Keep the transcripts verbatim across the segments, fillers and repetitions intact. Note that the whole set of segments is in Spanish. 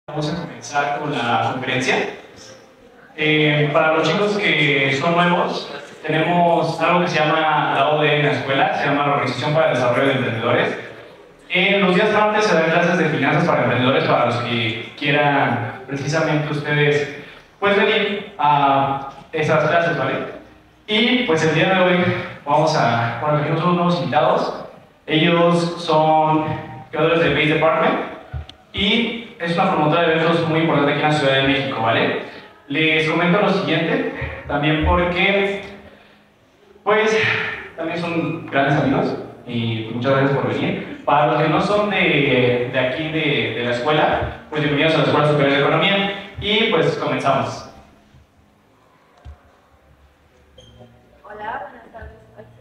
Vamos a comenzar con la conferencia. Eh, para los chicos que son nuevos, tenemos algo que se llama la O D E en la escuela, se llama la Organización para el Desarrollo de Emprendedores. En los días martes se dan clases de finanzas para emprendedores para los que quieran precisamente ustedes pues venir a esas clases, ¿vale? Y pues el día de hoy vamos a, bueno, tenemos unos nuevos invitados. Ellos son creadores de Base Department y es una promotora de eventos muy importante aquí en la Ciudad de México, ¿vale? Les comento lo siguiente, también porque, pues, también son grandes amigos y pues, muchas gracias por venir. Para los que no son de, de aquí, de, de la escuela, pues bienvenidos a la Escuela Superior de Economía y pues comenzamos. Hola, buenas tardes.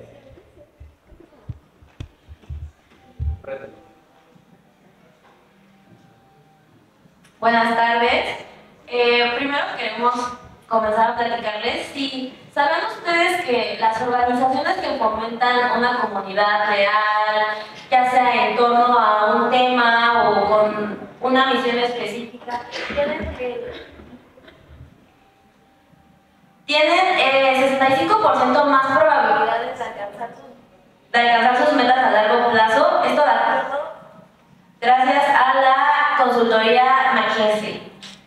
Buenas tardes. Eh, primero queremos comenzar a platicarles si saben ustedes que las organizaciones que fomentan una comunidad real, ya sea en torno a un tema o con una misión específica, tienen que tienen eh, sesenta y cinco por ciento más probabilidades de alcanzar, sus, de alcanzar sus metas a largo plazo. Esto de acuerdo gracias a la consultoría McKinsey.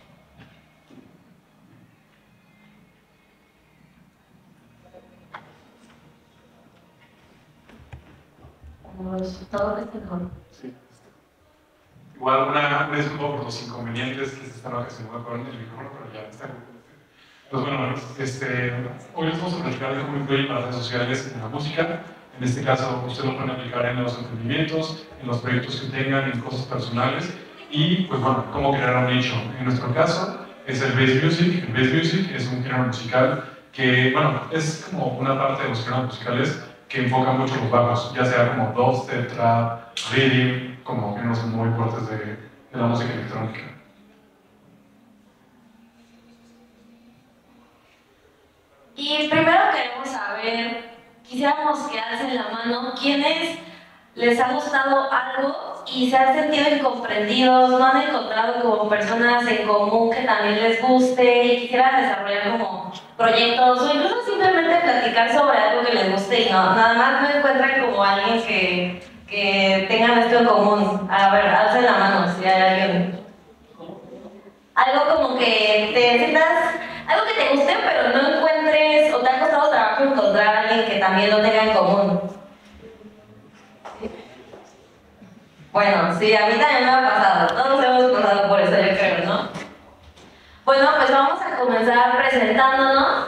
Como resultado de este mejor. Sí. Igual una vez por los inconvenientes que se están ocasionando con el micrófono, pero ya está. Pues bueno, este, hoy les vamos a platicar de cómo influyen las redes sociales en la música. En este caso, usted lo puede aplicar en los emprendimientos, en los proyectos que tengan, en cosas personales y, pues bueno, cómo crear un nicho. En nuestro caso, es el Bass Music. El Bass Music es un género musical que, bueno, es como una parte de los géneros musicales que enfocan mucho los bajos, ya sea como dubstep, trap, rhythm, como géneros muy fuertes de, de la música electrónica. Y primero queremos saber, quisiéramos que alcen la mano, ¿quiénes les ha gustado algo y se han sentido incomprendidos, no han encontrado como personas en común que también les guste y quisieran desarrollar como proyectos o incluso simplemente platicar sobre algo que les guste y no, nada más no encuentran como alguien que, que tengan esto en común? A ver, alcen la mano si hay alguien. Algo como que te sientas, algo que te guste pero no encuentres o te ha costado trabajo encontrar a alguien que también lo tenga en común. Bueno, sí, a mí también me ha pasado, todos hemos pasado por eso, yo creo, ¿no? Bueno, pues vamos a comenzar presentándonos.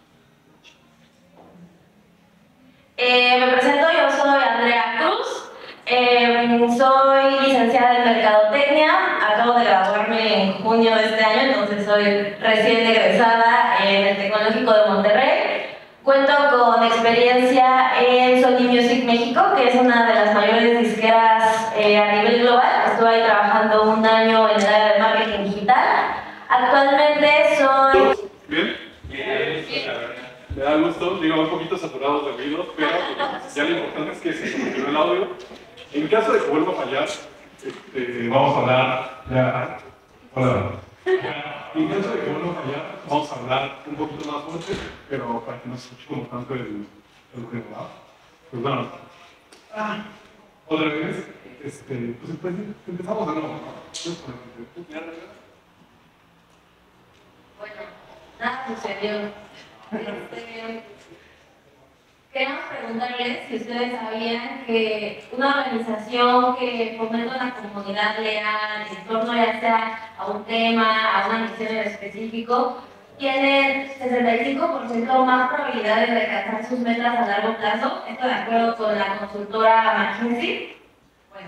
Eh, me presento, yo soy Andrea Cruz, eh, soy licenciada en Mercadotecnia, acabo de graduarme en junio de este año, entonces soy recién egresada en el Tecnológico de Monterrey. Cuento con experiencia en Sony Music México, que es una de las mayores disqueras eh, a nivel global. Estuve ahí trabajando un año en el área de marketing digital. Actualmente soy... ¿Bien? Bien. Me da gusto, digo, un poquito saturados de ruido, pero ya lo importante es que se solucionó el audio. En caso de que vuelva a fallar, este, vamos a hablar ya... Hola. En caso de que vuelva a fallar, vamos a hablar un poquito más fuerte, pero para que no se escuche como tanto el, el ruido, ¿no? Pues bueno, ah, otra vez, este, pues, pues empezamos de nuevo, ¿no? Bueno, nada sucedió. Este, queremos preguntarles si ustedes sabían que una organización que fomenta una comunidad leal en torno ya sea a un tema, a una misión en específico, tiene sesenta y cinco por ciento más probabilidades de alcanzar sus metas a largo plazo. Esto de acuerdo con la consultora McKinsey. Bueno.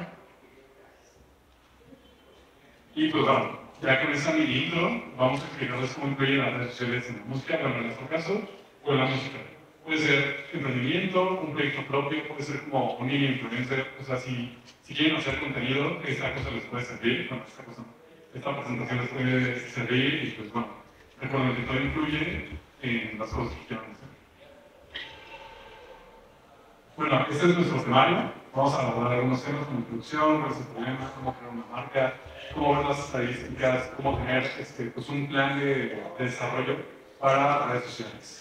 Y pues bueno, ya con esa mini intro, vamos a explicarles cómo influyen las redes sociales en la música, bueno, en nuestro caso, o en la música. Puede ser emprendimiento, un proyecto propio, puede ser como un influencer, o sea, si, si quieren hacer contenido, esta cosa les puede servir, bueno, esta cosa, esta presentación les puede servir y pues bueno, recuerden que todo influye en las cosas que quieran hacer. Bueno, este es nuestro temario, vamos a abordar algunos temas como introducción, cuál es el problema, cómo crear una marca, cómo ver las estadísticas, cómo tener este, pues un plan de, de desarrollo para redes sociales.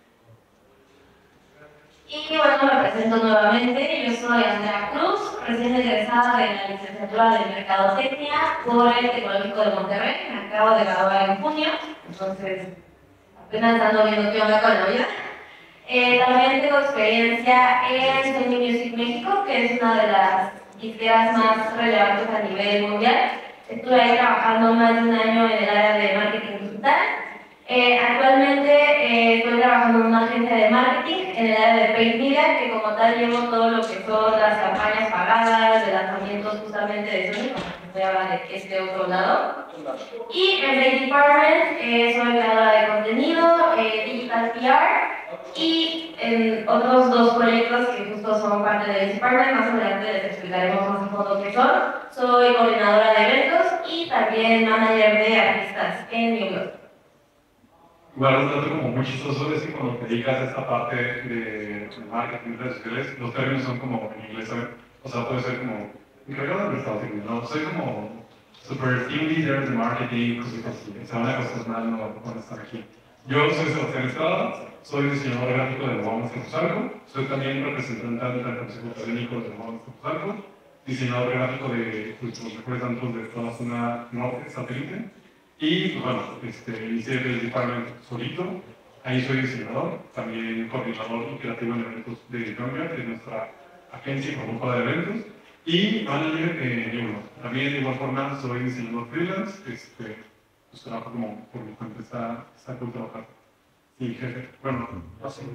Y bueno, me presento nuevamente. Yo soy Andrea Cruz, recién egresada de la licenciatura de Mercadotecnia por el Tecnológico de Monterrey. Me acabo de graduar en junio, entonces apenas ando viendo qué onda con la vida. Eh, también tengo experiencia en Sony Music México, que es una de las disqueras más relevantes a nivel mundial. Estuve ahí trabajando más de un año en el área de marketing digital. Eh, actualmente eh, estoy trabajando en una agencia de marketing en el área de paid media, que como tal llevo todo lo que son las campañas pagadas, de lanzamientos justamente de Sony, como que voy a hablar de este otro lado. Y en Paid Department eh, soy creadora de contenido, eh, Digital P R, y en otros dos proyectos que justo son parte de Paid Department, más adelante les explicaremos más a fondo qué son. Soy coordinadora de eventos y también manager de artistas en mi blog. Igual un dato como muy chistoso es que cuando te dedicas a esta parte de, de marketing y redes sociales, los términos son como en inglés, ¿sabes? O sea, puede ser como encargado de Estados Unidos, ¿no? Soy como super team leader de marketing, cositas así. O sea, una cosa mal no van a estar aquí. Yo soy Sebastián Estrada, soy diseñador gráfico de Wellness Capuzalco, soy también representante del Consejo Académico de Wellness Capuzalco, diseñador gráfico de pues, los mejores antros de toda la zona norte satélite. Y pues bueno, este, inicié el department solito, ahí soy diseñador, también coordinador y creativo en eventos de Junkyard, que es nuestra agencia y promotora de eventos, y manager de Newman. También de igual forma soy diseñador freelance, este, pues trabajo como por mi cuenta, está, está cool trabajar. Sí, jefe, bueno, no sé.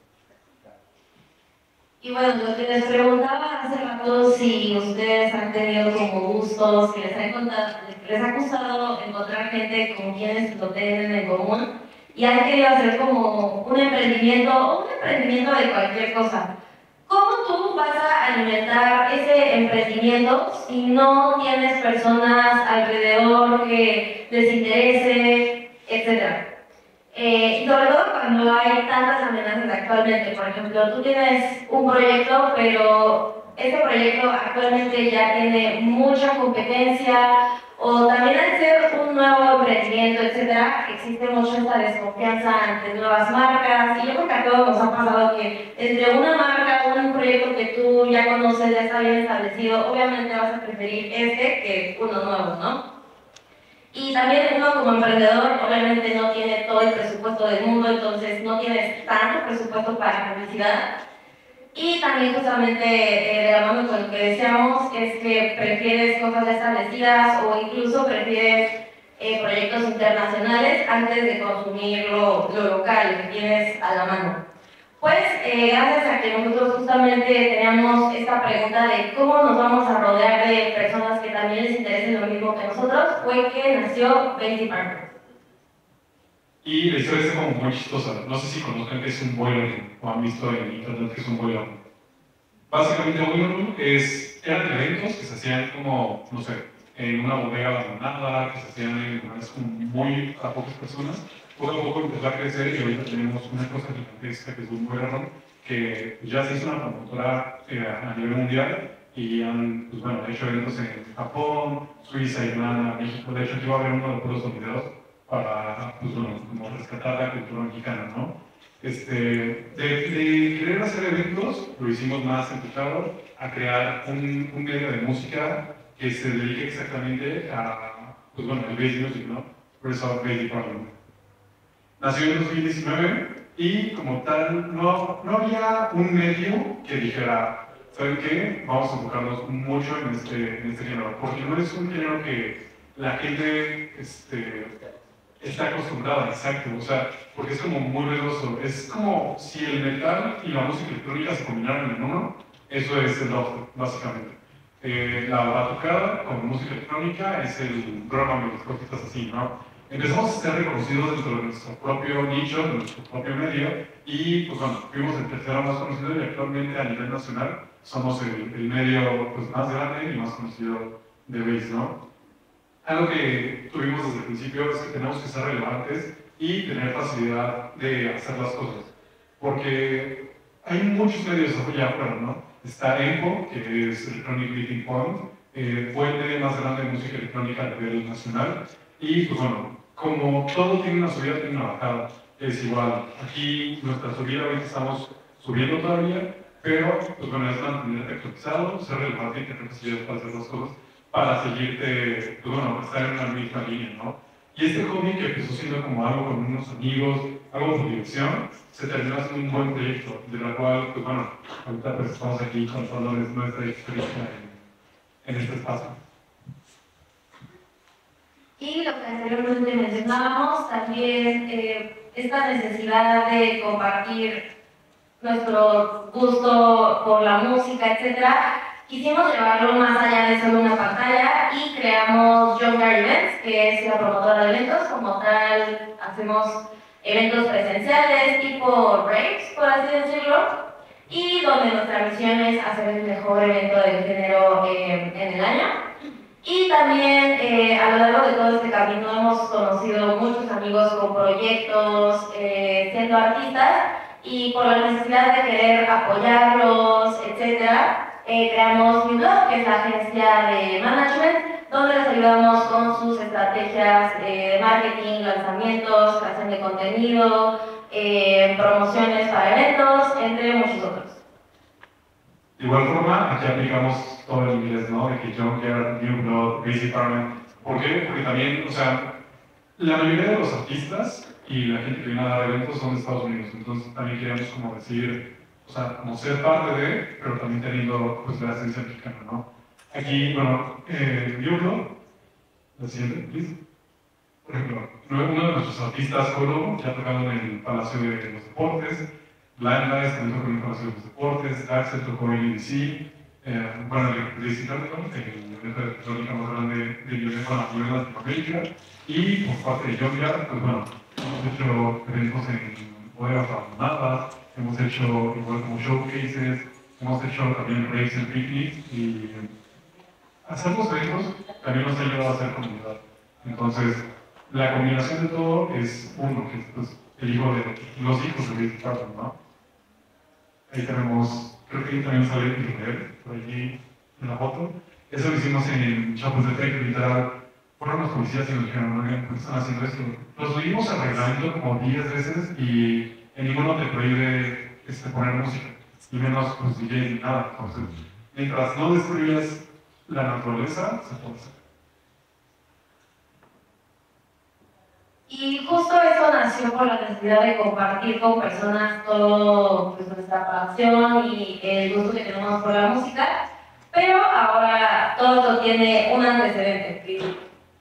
Y bueno, lo que les preguntaba hace rato si ustedes han tenido como gustos, que les ha, encontrado, les ha gustado encontrar gente con quienes lo tienen en común y han querido hacer como un emprendimiento o un emprendimiento de cualquier cosa. ¿Cómo tú vas a alimentar ese emprendimiento si no tienes personas alrededor que les interese, etcétera? Eh, y sobre todo cuando hay tantas amenazas actualmente. Por ejemplo, tú tienes un proyecto, pero este proyecto actualmente ya tiene mucha competencia, o también al ser un nuevo emprendimiento, etcétera, existe mucho esta desconfianza ante nuevas marcas. Y yo creo que a todos nos ha pasado que entre una marca o un proyecto que tú ya conoces, ya está bien establecido, obviamente vas a preferir este que uno nuevo, ¿no? Y también uno como emprendedor obviamente no tiene todo el presupuesto del mundo, entonces no tienes tanto presupuesto para publicidad. Y también justamente eh, de la mano con lo que decíamos es que prefieres cosas ya establecidas o incluso prefieres eh, proyectos internacionales antes de consumir lo, lo local que tienes a la mano. Pues eh, gracias a que nosotros justamente teníamos esta pregunta de cómo nos vamos a rodear de personas que también les interesen lo mismo que nosotros, fue que nació Paid Department. Y la historia es como muy chistosa. No sé si conozcan que es un boiler room o han visto en internet que es un boiler room. Básicamente, un boiler room es, eran eventos que se hacían como, no sé, en una bodega abandonada, que se hacían en lugares con muy a pocas personas. Poco a poco empezó a crecer y ahorita tenemos una cosa gigantesca que es un boiler room que ya se hizo una promotora eh, a nivel mundial y han pues, bueno, hecho eventos en Japón, Suiza, Irlanda, México. De hecho, aquí va a haber uno de los videos para pues, bueno, como rescatar la cultura mexicana, ¿no? Este, de, de querer hacer eventos, lo hicimos más enfocado a crear un, un medio de música que se dedique exactamente a, pues bueno, el bass music, ¿no? Por eso Paid Department. Nació en dos mil diecinueve y como tal no, no había un medio que dijera, ¿saben qué? Vamos a enfocarnos mucho en este, en este género, porque no es un género que la gente este, está acostumbrada, exacto, o sea, porque es como muy ruidoso. Es como si el metal y la música electrónica se combinaran en uno, eso es el dubstep, básicamente. Eh, la batucada con música electrónica es el drum and bass, cositas así, ¿no? Empezamos a ser reconocidos dentro de nuestro propio nicho, de nuestro propio medio, y pues bueno, fuimos el tercero más conocido y actualmente a nivel nacional somos el, el medio pues, más grande y más conocido de bass, ¿no? Algo que tuvimos desde el principio es que tenemos que ser relevantes y tener facilidad de hacer las cosas, porque hay muchos medios allá afuera, ¿no? Está EMPO, que es Electronic Meeting Point, eh, fuente más grande de música electrónica a nivel nacional. Y pues bueno, como todo tiene una subida, tiene una bajada. Es igual, aquí nuestra subida, ahorita estamos subiendo todavía, pero pues bueno, es mantenerte actualizado, ser relevante y tener posibilidades para hacer las cosas, para seguirte, pues bueno, estar en la misma línea, ¿no? Y este hobby que empezó siendo como algo con unos amigos, algo por diversión, se terminó haciendo un buen proyecto, de la cual, pues bueno, ahorita pues estamos aquí contándoles nuestra experiencia en, en este espacio. Y lo que anteriormente mencionábamos, también eh, esta necesidad de compartir nuestro gusto por la música, etcétera, quisimos llevarlo más allá de solo una pantalla y creamos Junkyard Events, que es la promotora de eventos. Como tal, hacemos eventos presenciales, tipo raves, por así decirlo, y donde nuestra misión es hacer el mejor evento del género eh, en el año. Y también eh, a lo largo de todo este camino hemos conocido muchos amigos con proyectos, eh, siendo artistas, y por la necesidad de querer apoyarlos, etcétera, eh, creamos mi blog, que es la agencia de management, donde les ayudamos con sus estrategias eh, de marketing, lanzamientos, creación de contenido, eh, promociones para eventos, entre muchos otros. De igual forma, aquí aplicamos todo el inglés, ¿no? De que Junkyard, New Blood, Basic Department. ¿Por qué? Porque también, o sea, la mayoría de los artistas y la gente que viene a dar eventos son de Estados Unidos, entonces también queremos como decir, o sea, como ser parte de, pero también teniendo pues la esencia mexicana, ¿no? Aquí, bueno, eh, New Blood, la siguiente, please. Por ejemplo, uno de nuestros artistas, Colo, que ha tocado en el Palacio de los Deportes, Blind Eyes también tocó en el Palacio de los Deportes, Axel tocó en U D C, eh, bueno, el Racing Carnival, el evento de electrónica más grande de nivel de Latinoamérica, y por parte de Junkyard, pues bueno, hemos hecho eventos en bodegas abandonadas, hemos hecho igual como showcases, hemos hecho también raves en picnics, y hacer los eventos también nos ha ayudado a hacer comunidad. Entonces, la combinación de todo es uno, que es pues, el hijo de los hijos de Basic Department, ¿no? Ahí tenemos, creo que ahí también sale Israel, por allí en la foto. Eso lo hicimos en Chapos de Tech, literal. Fueron los policías y nos dijeron, oigan, ¿por qué están haciendo esto? Lo subimos al reglamento como diez veces y en ninguno te prohíbe este, poner música, y menos pues D J ni nada. Entonces, mientras no destruyas la naturaleza, se puede hacer. Y justo eso nació por la necesidad de compartir con personas todo, pues, nuestra pasión y el gusto que tenemos por la música, pero ahora todo esto tiene un antecedente.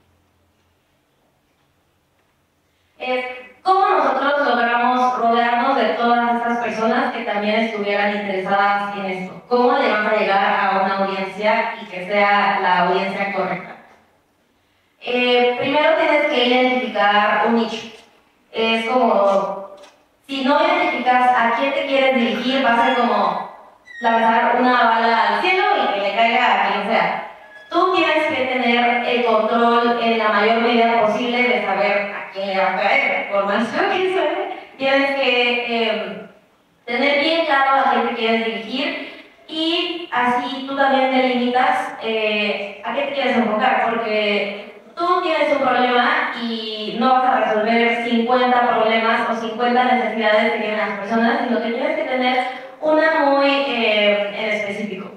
Es cómo nosotros logramos rodearnos de todas estas personas que también estuvieran interesadas en esto. ¿Cómo le vamos a llegar a una audiencia y que sea la audiencia correcta? Eh, primero tienes que identificar un nicho. Es como, si no identificas a quién te quieres dirigir, va a ser como lanzar una bala al cielo y que le caiga a quien sea. Tú tienes que tener el control en la mayor medida posible de saber a quién le va a caer, por más que suene. Tienes que eh, tener bien claro a quién te quieres dirigir y así tú también delimitas eh, a qué te quieres enfocar, porque tú tienes un problema y no vas a resolver cincuenta problemas o cincuenta necesidades que tienen las personas, sino que tienes que tener una muy eh, en específico.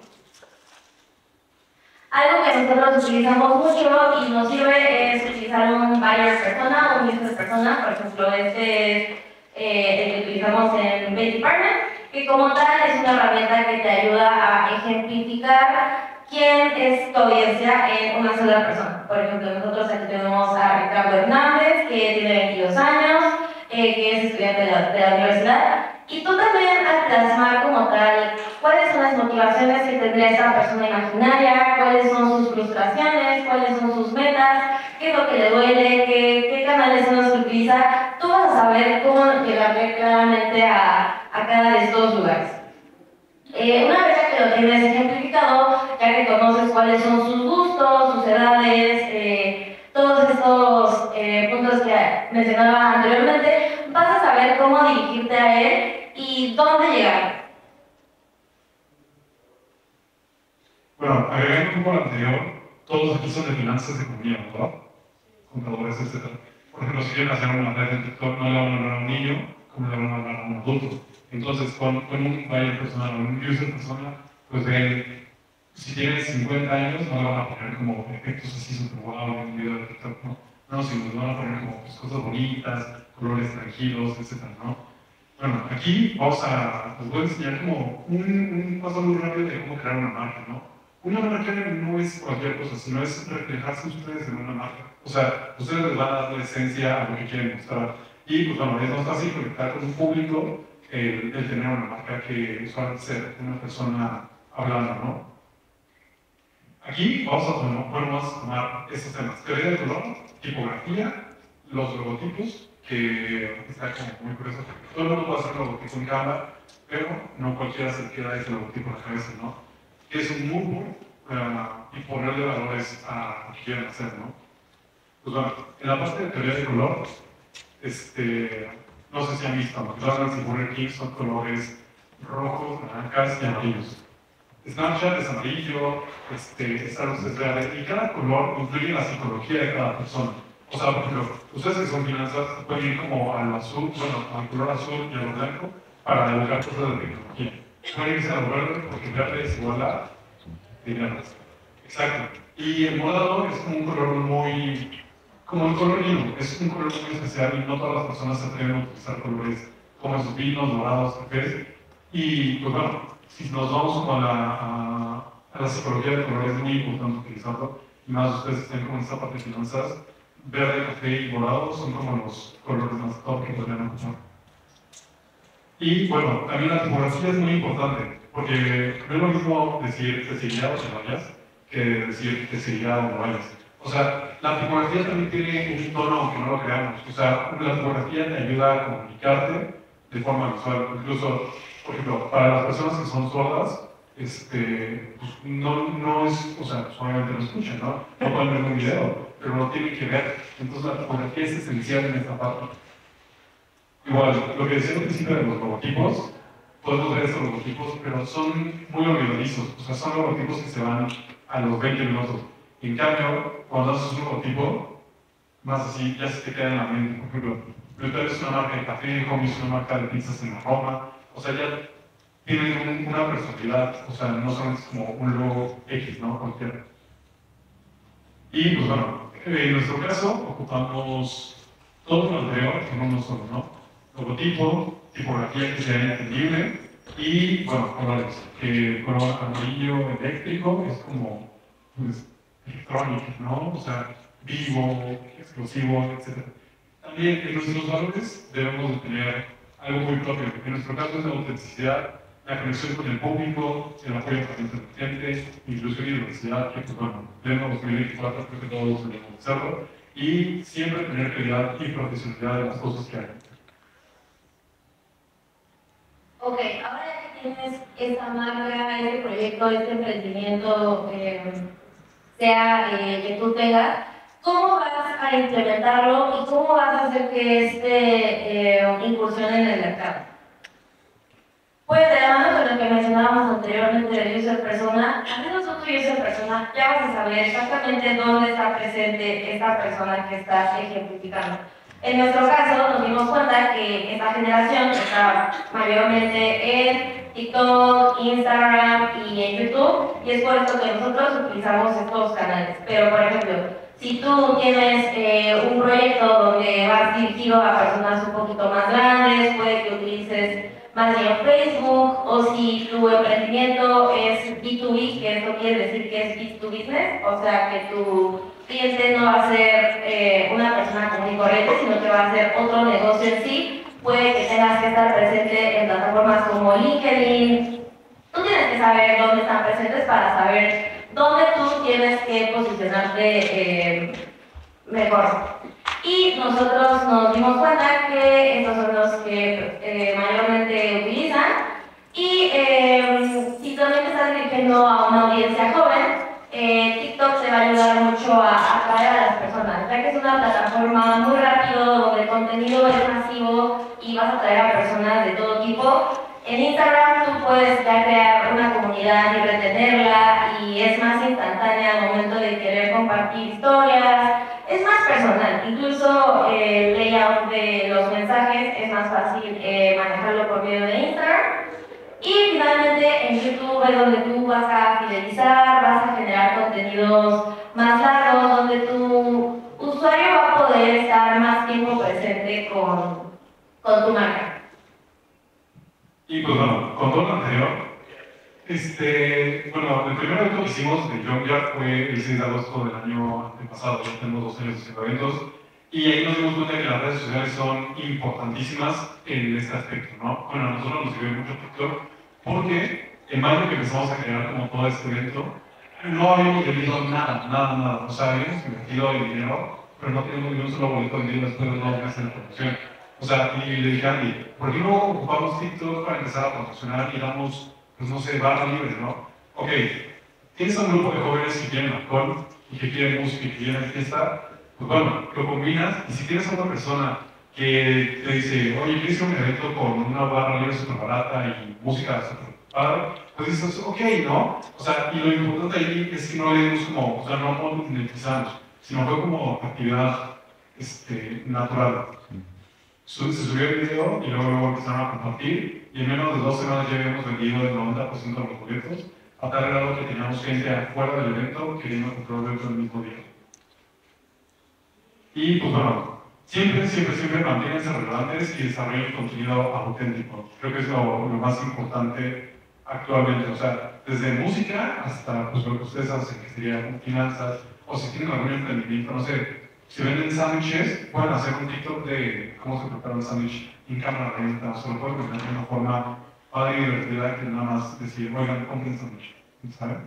Algo que nosotros utilizamos mucho y nos sirve es utilizar un buyer persona, un user persona. Por ejemplo, este es eh, el que utilizamos en Basic Partner, que como tal es una herramienta que te ayuda a ejemplificar quién es tu audiencia en una sola persona. Por ejemplo, nosotros aquí tenemos a Ricardo Hernández, que tiene veintidós años, eh, que es estudiante de la, de la universidad, y tú también al plasmar como tal cuáles son las motivaciones que tendría esta persona imaginaria, cuáles son sus frustraciones, cuáles son sus metas, qué es lo que le duele, qué, qué canales son los que utiliza, tú vas a saber cómo llegarle claramente a, a cada de estos lugares. Eh, una vez que lo tienes ejemplificado, ya que conoces cuáles son sus gustos, sus edades, eh, todos estos eh, puntos que mencionaba anteriormente, vas a saber cómo dirigirte a él y dónde llegar. Bueno, agregando un poco al anterior, todos aquí son de finanzas, de economía, ¿verdad? Contadores, etcétera. Por ejemplo, si quieren hacer una red en TikTok, no le van a hablar a un niño como le van a hablar a un adulto. Entonces, con, con un buyer personal o un user personal, pues ven, si tienes cincuenta años, no le van a poner como efectos así super guau en un video de TikTok, ¿no? No, sino les van a poner como pues, cosas bonitas, colores tranquilos, etcétera, ¿no? Bueno, aquí vamos a, les voy a enseñar como un, un paso muy rápido de cómo crear una marca, ¿no? Una marca no es cualquier cosa, sino es reflejarse ustedes en una marca. O sea, ustedes les van a dar la esencia a lo que quieren mostrar. Y pues bueno, es más fácil conectar con un público el, el tener una marca que usualmente ser una persona hablando, ¿no? Aquí vamos a tomar, vamos a tomar estos temas: teoría del color, tipografía, los logotipos, que está como muy curioso. Todo el mundo puede hacer logotipo en Canva, pero no cualquiera se queda ese logotipo en la cabeza, ¿no? Que es un mood board uh, y ponerle valores a lo que quieren hacer, ¿no? Pues bueno, en la parte de teoría de color, este, no sé si han visto, McDonald's y Burger King son colores rojos, naranjas y amarillos. Snapchat es amarillo, este, Starbucks es verde, y cada color influye en la psicología de cada persona. O sea, por ejemplo, ustedes que son finanzas pueden ir como al azul, bueno, al color azul y a lo blanco para evocar cosas de tecnología. Pueden irse a lo verde porque verde es igual a dinero. Exacto. Y el morado es como un color muy, como el color vino, es un color muy especial y no todas las personas se atreven a utilizar colores como esos vinos, dorados, cafés. Y pues bueno, si nos vamos con la, a, a la psicología del color, es muy importante utilizarlo. Y más ustedes estén como en esta parte de finanzas, verde, café y morado son como los colores más top que podrían encontrar. Y bueno, también la tipografía es muy importante, porque no es lo mismo decir te seguirá donde vayas que decir te seguirá donde vayas. O sea, la tipografía también tiene un tono, aunque no lo creamos. O sea, la tipografía te ayuda a comunicarte de forma visual. Incluso, por ejemplo, para las personas que son sordas, este, pues no, no es, o sea, pues obviamente no escuchan, ¿no? No pueden ver un video, pero lo tienen que ver. Entonces la tipografía es esencial en esta parte. Igual, lo que decía al principio de los logotipos, podemos ver estos logotipos, pero son muy olvidadizos. O sea, son logotipos que se van a los veinte minutos. En cambio, cuando haces un logotipo, más así, ya se te queda en la mente. Por ejemplo, Bluetooth es una marca de café, Home es una marca de pizzas en Roma. O sea, ya tienen un, una personalidad. O sea, no son como un logo X, ¿no? Cualquiera. Y pues bueno, en nuestro caso ocupamos todo lo anterior en uno solo, ¿no? Logotipo, tipografía que sea entendible y, bueno, colores. El color amarillo eléctrico es como, pues, electrónico, ¿no? O sea, vivo, explosivo, etcétera. También en nuestros valores debemos de tener algo muy propio. En nuestro caso es la autenticidad, la conexión con el público, el apoyo para el gente, inclusión y diversidad, que pues bueno, pleno dos mil veinticuatro creo que todos debemos hacerlo, y siempre tener calidad y profesionalidad de las cosas que hay. Ok, ahora ya que tienes esta marca, este proyecto, este emprendimiento, eh, sea eh, que tú tengas, ¿cómo vas a implementarlo y cómo vas a hacer que este eh, incursione en el mercado? Pues de la mano con lo que mencionábamos anteriormente del user persona, haciendo tu user persona ya vas a saber exactamente dónde está presente esta persona que estás ejemplificando. En nuestro caso nos dimos cuenta que esta generación está mayormente en TikTok, Instagram y en YouTube, y es por esto que nosotros utilizamos estos canales. Pero por ejemplo, si tú tienes eh, un proyecto donde vas dirigido a personas un poquito más grandes, puede que utilices más bien Facebook, o si tu emprendimiento es B dos B, que esto quiere decir que es business to business, o sea que tu cliente no va a ser eh, una persona común y corriente, sino que va a ser otro negocio en sí, puede que tengas que estar presente en plataformas como LinkedIn. Tú tienes que saber dónde están presentes para saber dónde tú tienes que posicionarte eh, mejor. Y nosotros nos dimos cuenta que estos son los que eh, mayormente utilizan. Y eh, si también te estás dirigiendo a una audiencia joven, eh, TikTok te va a ayudar mucho a atraer a las personas, ya que es una plataforma muy rápido, donde el contenido es masivo y vas a atraer a personas de todo tipo. En Instagram tú puedes ya crear una comunidad y retenerla y y es más instantánea al momento de querer compartir historias, es más personal, incluso el layout de los mensajes es más fácil eh, manejarlo por medio de Instagram. Y finalmente en YouTube es donde tú vas a fidelizar, vas a generar contenidos más largos, donde tu usuario va a poder estar más tiempo presente con, con tu marca. Y pues bueno, con todo lo anterior, este, bueno, el primer evento que hicimos de Junkyard fue el seis de agosto del año antepasado, ya tenemos dos años haciendo eventos, y ahí nos dimos cuenta que las redes sociales son importantísimas en este aspecto, ¿no? Bueno, a nosotros nos sirvió mucho TikTok, porque en mayo que empezamos a crear como todo este evento, no habíamos vendido nada, nada, nada, o sea, habíamos invertido el dinero, pero no teníamos ni un solo boleto vendido después de dos meses de producción. O sea, y le dije a Andy, ¿por qué no ocupamos TikTok para empezar a promocionar y damos, pues no sé, barra libre, ¿no? Ok, tienes un grupo de jóvenes que quieren alcohol y que quieren música y que quieren fiesta, pues bueno, lo combinas y si tienes a una persona que te dice, oye, quiero hacer un evento con una barra libre súper barata y música súper padre, pues dices, ok, ¿no? O sea, y lo importante ahí es que no le dimos como, o sea, no monetizamos, sino fue como actividad este, natural. Se subió el video y luego, luego empezaron a compartir y en menos de dos semanas ya habíamos vendido el noventa por ciento de los boletos, a tal grado que teníamos gente afuera del evento queriendo comprar el evento el mismo día. Y pues bueno, siempre, siempre, siempre manténganse relevantes y desarrollen contenido auténtico. Creo que es lo, lo más importante actualmente, o sea, desde música hasta pues, lo que ustedes hacen, que sería finanzas, o si tienen algún emprendimiento, no sé. Si venden sándwiches, pueden hacer un TikTok de cómo se prepara un sándwich en cámara lenta, o se lo pueden presentar de una forma padre y divertida que nada más decir, oigan, compren sándwich, ¿saben?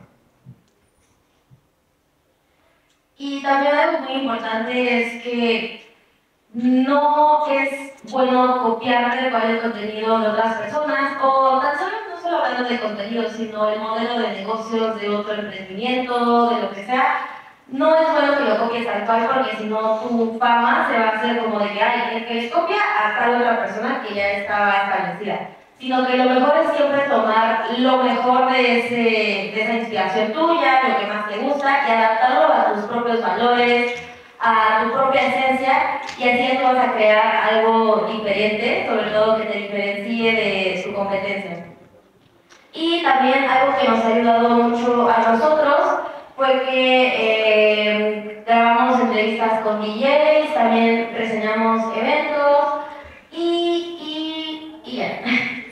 Y también algo muy importante es que no es bueno copiarte cuál es el contenido de otras personas, o tan solo no solo hablando de contenido, sino el modelo de negocios de otro emprendimiento, de lo que sea. No es bueno que lo copies tal cual, porque si no tu fama se va a hacer como de que hay el que les copia a tal otra persona que ya estaba establecida. Sino que lo mejor es siempre tomar lo mejor de, ese, de esa inspiración tuya, lo que más te gusta, y adaptarlo a tus propios valores, a tu propia esencia, y así tú vas a crear algo diferente, sobre todo que te diferencie de su competencia. Y también algo que nos ha ayudado mucho a nosotros fue que eh, grabamos entrevistas con D Js, también reseñamos eventos y, y, y ya.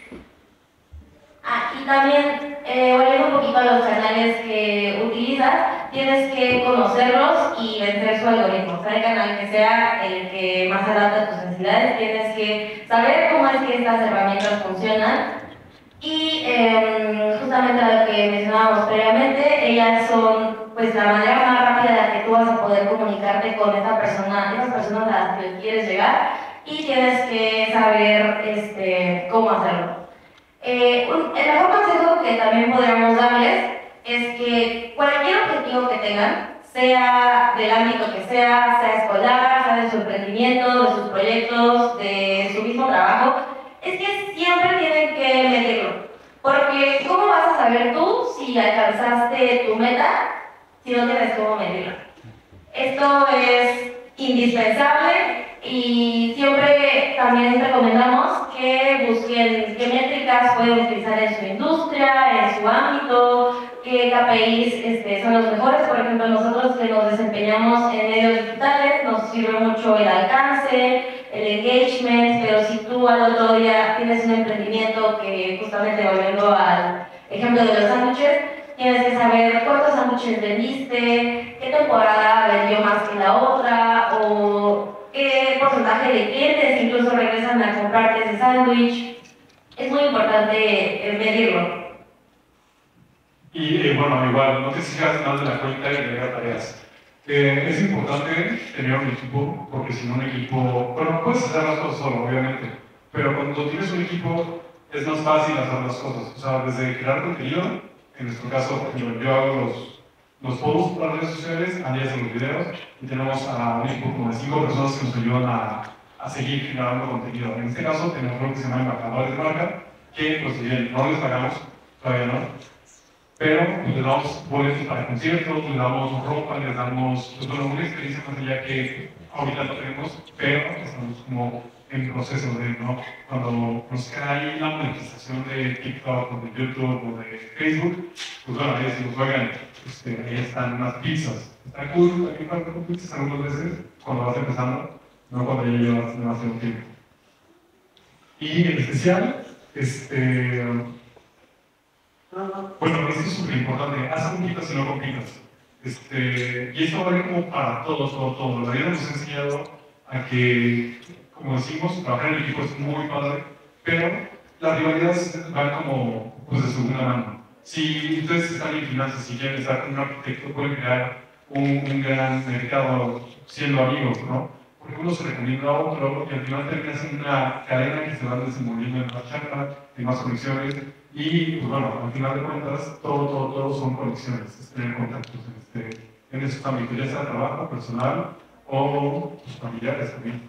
Ah, y también, eh, volviendo un poquito a los canales que utilizas, tienes que conocerlos y vencer su algoritmo. Sea el canal que sea el que más adapta a tus necesidades, tienes que saber cómo es que estas herramientas funcionan. Y eh, justamente lo que mencionábamos previamente, ellas son pues la manera más rápida en la que tú vas a poder comunicarte con esa persona, esas personas a las que quieres llegar, y tienes que saber este, cómo hacerlo. Eh, un, el mejor consejo que también podríamos darles es que cualquier objetivo que tengan, sea del ámbito que sea, sea escolar, sea de su emprendimiento, de sus proyectos, de su mismo trabajo, es que siempre tienen que medirlo. Porque ¿cómo vas a saber tú si alcanzaste tu meta si no tienes cómo medirlo? Esto es indispensable y siempre también recomendamos que busquen qué métricas pueden utilizar en su industria, en su ámbito, qué K P Is este, son los mejores. Por ejemplo, nosotros que nos desempeñamos en medios digitales nos sirve mucho el alcance, el engagement, pero si tú al otro día tienes un emprendimiento que, justamente volviendo al ejemplo de los sándwiches, tienes que saber cuántos sándwiches vendiste, qué temporada vendió más que la otra, o qué porcentaje de clientes incluso regresan a comprarte ese sándwich. Es muy importante medirlo. Y eh, bueno, igual, no te exijas más de la cuenta y agregar tareas. Eh, es importante tener un equipo, porque si no un equipo, bueno, puedes hacer las cosas solo, obviamente, pero cuando tienes un equipo es más fácil hacer las cosas. O sea, desde crear contenido, en nuestro caso, por ejemplo, yo hago los, los posts para redes sociales, Andy hace los videos, y tenemos a un equipo como de cinco personas que nos ayudan a, a seguir generando contenido. En este caso tenemos algo que se llama embajadores de marca, que pues si bien no les pagamos, todavía no, pero pues, les damos boletos para conciertos, les damos ropa, les damos pues, bueno, una experiencia más allá que ahorita lo tenemos, pero estamos como en proceso de, ¿no? Cuando nos cae la monetización de TikTok o de YouTube o de Facebook, pues bueno, ahí decimos, oigan, este, ahí están unas pizzas. Está cool, hay que pagar con pizzas algunas veces cuando vas empezando, no cuando ya llevas demasiado tiempo. Y en especial, este, bueno, esto es súper importante, haz compitas y no compitas. Este, y esto vale como para todos, todo, todo. La vida nos ha enseñado a que, como decimos, trabajar en equipo es muy padre, pero las rivalidades van como pues, de segunda mano. Si ustedes están en finanzas, si quieren estar con un arquitecto, pueden crear un, un gran mercado siendo amigos, ¿no? Porque uno se recomienda a otro y al final termina siendo una cadena que se va desenvolviendo en más charla, en más conexiones y, pues bueno, al final de cuentas, todo, todo, todo son conexiones, es tener contactos en, este, en esos ámbitos, ya sea trabajo, personal o pues, familiares también.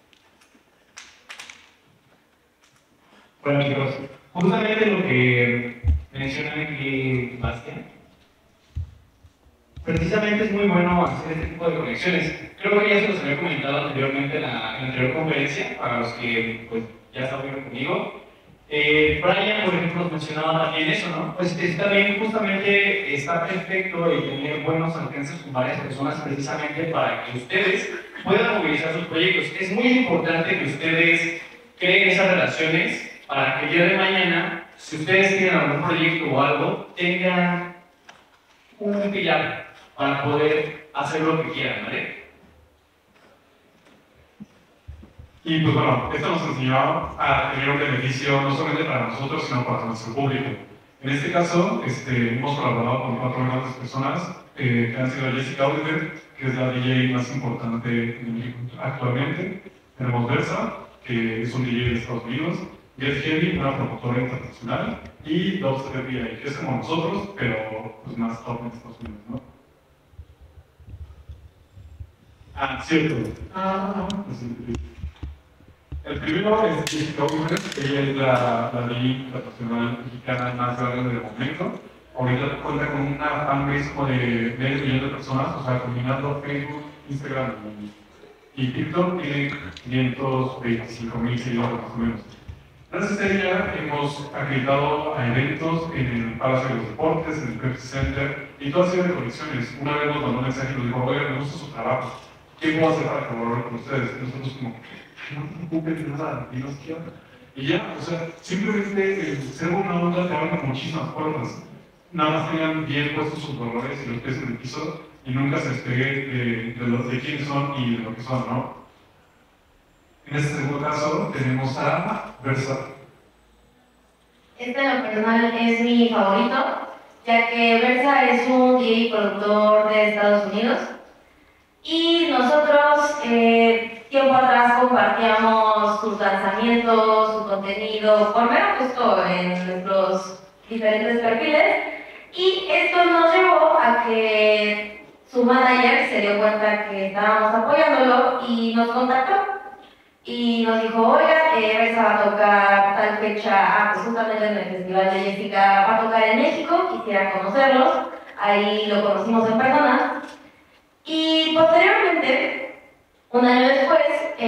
Bueno chicos, justamente lo que mencionan aquí Bastián, precisamente es muy bueno hacer este tipo de conexiones. Creo que ya se los había comentado anteriormente en la, en la anterior conferencia, para los que pues, ya estuvieron conmigo. Eh, Brian, por ejemplo, nos mencionaba también eso, ¿no? Pues es, también justamente está perfecto el tener buenos alcances con varias personas precisamente para que ustedes puedan movilizar sus proyectos. Es muy importante que ustedes creen esas relaciones para que el día de mañana, si ustedes tienen algún proyecto o algo, tengan un pilar para poder hacer lo que quieran, ¿vale? Y pues bueno, esto nos enseñó a tener un beneficio no solamente para nosotros, sino para nuestro público. En este caso, este, hemos colaborado con cuatro grandes personas, eh, que han sido Jessica Oliver, que es la D J más importante en México actualmente. Tenemos Versa, que es un D J de Estados Unidos, Get Heavy, una promotora internacional, y Dubstep D J, que es como nosotros, pero pues, más top en Estados Unidos, ¿no? Ah, cierto. Ah, sí. El primero es Jessica Oliver, ella es la, la D J internacional mexicana más grande del momento. Ahorita cuenta con una fanbase como de medio millón de personas, o sea, combinando Facebook, Instagram y, y TikTok, tiene quinientos veinticinco mil seguidores más o menos. Gracias a ella hemos acreditado a eventos en el Palacio de los Deportes, en el Pepsi Center y toda serie de conexiones. Una vez nos mandó un mensaje y nos dijo, oiga, me gusta su trabajo, ¿qué puedo hacer para colaborar con ustedes? Y nosotros como, no te preocupes, nada, y nos quiero. Y ya, o sea, simplemente el ser buena onda te abre muchísimas puertas. Nada más tengan bien puestos sus valores y los pies en el piso y nunca se despegue de, de, los, de quiénes son y de lo que son, ¿no? En este segundo caso tenemos a Versa. Este en lo personal es mi favorito, ya que Versa es un D J productor de Estados Unidos y nosotros eh, tiempo atrás compartíamos sus lanzamientos, su contenido, por mero gusto en nuestros diferentes perfiles y esto nos llevó a que su manager se dio cuenta que estábamos apoyándolo y nos contactó. Y nos dijo, oiga, eh, Versa va a tocar tal fecha, ah, pues justamente en el festival de Jessica va a tocar en México, quisiera conocerlos, ahí lo conocimos en persona. Y posteriormente, un año después,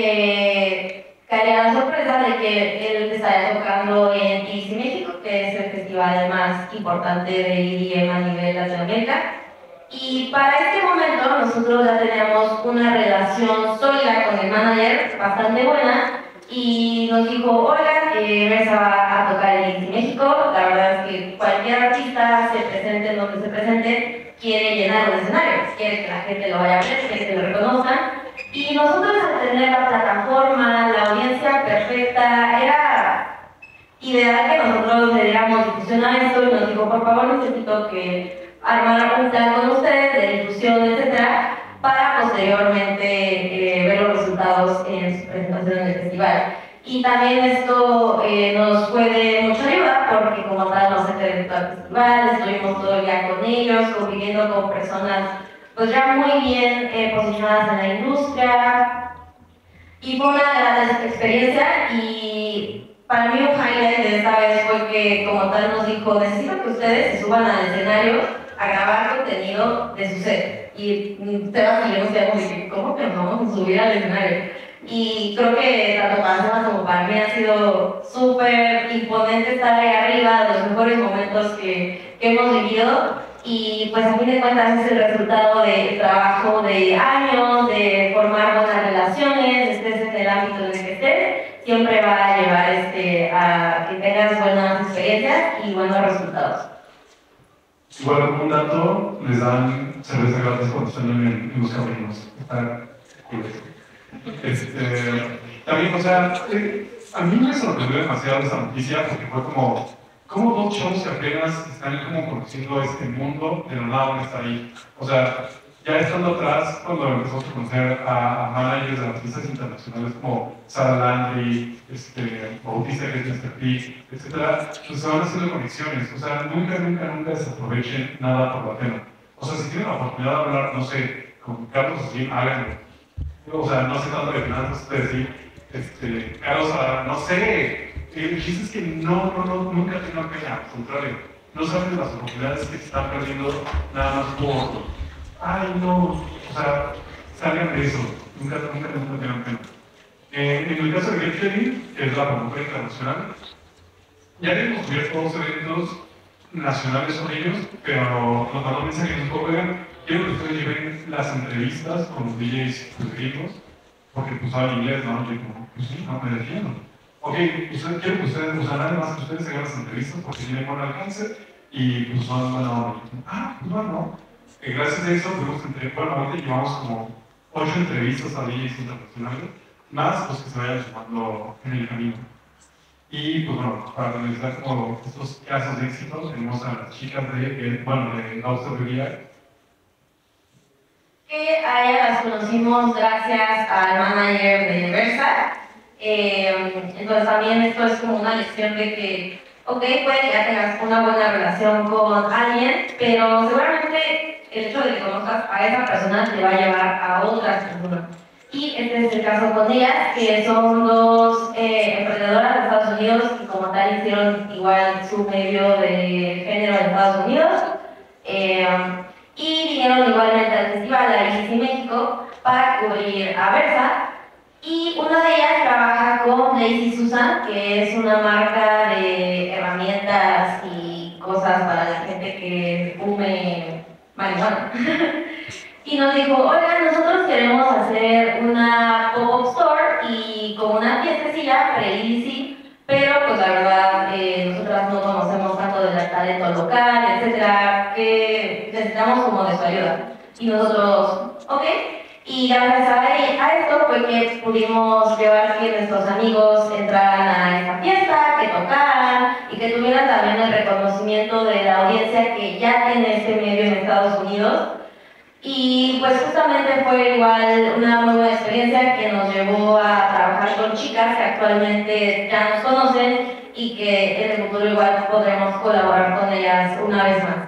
eh, caería la sorpresa de que él estaría tocando en I C México, que es el festival más importante de E D M a nivel Latinoamérica. Y para este momento nosotros ya teníamos una relación sólida con el manager, bastante buena, y nos dijo, oigan, eh, Versa va a tocar en I C México. La verdad es que cualquier artista se presente en donde se presente, quiere llenar los escenarios, quiere que la gente lo vaya a ver, quiere que lo reconozcan. Y nosotros al tener la plataforma, la audiencia perfecta, era ideal que nosotros le diéramos difusión a esto y nos dijo, por favor, necesito que armar un plan con ustedes de difusión, etcétera, para posteriormente eh, ver los resultados en su presentación en el festival. Y también esto eh, nos fue de mucha ayuda porque como tal nos enteré al festival, estuvimos todo el día con ellos, conviviendo con personas pues ya muy bien eh, posicionadas en la industria y fue una gran experiencia y para mí un highlight de esta vez fue que como tal nos dijo, necesito que ustedes se suban al escenario a grabar contenido de su set. Y Sebas y yo nos quedamos de que, ¿cómo que nos vamos a subir al escenario? Y creo que tanto para Sebas como para mí ha sido súper imponente estar ahí arriba, de los mejores momentos que, que hemos vivido. Y pues a fin de cuentas es el resultado del trabajo de años, de formar buenas relaciones, estés en el ámbito en el que estés, siempre va a llevar este, a que tengas buenas experiencias y buenos resultados. Igual como un dato, les dan cerveza gratis cuando están en, en los camerinos. Está cool. Este, también, o sea, eh, a mí me sorprendió demasiado esta noticia porque fue como, como dos shows que apenas están como conociendo este mundo, de la nada van a estar ahí. O sea, ya estando atrás, cuando empezamos a conocer a, a managers de artistas internacionales como Sarah Landry, este, Bautista, que es míster P, etcétera, pues se van haciendo conexiones. O sea, nunca, nunca, nunca desaprovechen nada por la pena. O sea, si tienen la oportunidad de hablar, no sé, con Carlos Slim, háganlo. O sea, no sé tanto de finanzas, de decir, este, Carlos, no sé, el chiste es que no, no, no, nunca tengan pena, al contrario, no saben las oportunidades que se están perdiendo nada más por, ay, no, o sea, salgan de eso, nunca, nunca, nunca tengan pena. Eh, en el caso de Get Ready, que es la promotora internacional, ya hemos cubierto dos eventos nacionales con ellos, pero nos mandó un mensaje que nos dijo, oigan, quiero que ustedes lleven las entrevistas con los D Js pues, gringos, porque pues saben inglés, ¿no? Y yo como, pues sí, no me defiendo. Ok, ustedes quiero que ustedes, o sea, nada más que ustedes hagan las entrevistas porque tienen buen alcance y pues son buena onda. Ah, pues bueno, eh, gracias a eso tuvimos entre, bueno, ahorita llevamos como ocho entrevistas a D Js internacionales, más los que se vayan sumando en el camino. Y pues bueno, para analizar como estos casos de éxito, tenemos a las chicas de, bueno, de Australia, que a ellas las conocimos gracias al manager de Versa. Eh, entonces también esto es como una lección de que, ok, puede que ya tengas una buena relación con alguien, pero seguramente el hecho de que conozcas a esa persona te va a llevar a otras personas. Y este es el caso con ellas, que son dos eh, emprendedoras de Estados Unidos que como tal hicieron igual su medio de género en Estados Unidos. Eh, y vinieron igualmente al Festival de I C México para cubrir a Versa. Y una de ellas trabaja con Lazy Susan, que es una marca de herramientas y cosas para la gente que fume marihuana. Y nos dijo, oigan, nosotros queremos hacer una pop-up store y como una fiestecilla pre-easy, pero pues la verdad eh, nosotras no conocemos tanto del talento local, etcétera, que necesitamos como de su ayuda. Y nosotros, ok. Y gracias a, a esto fue que pudimos llevar que nuestros amigos entraran a esta fiesta, que tocaran y que tuvieran también el reconocimiento de la audiencia que ya tiene este medio en Estados Unidos. Y pues justamente fue igual una muy buena experiencia que nos llevó a trabajar con chicas que actualmente ya nos conocen y que en el futuro igual podremos colaborar con ellas una vez más.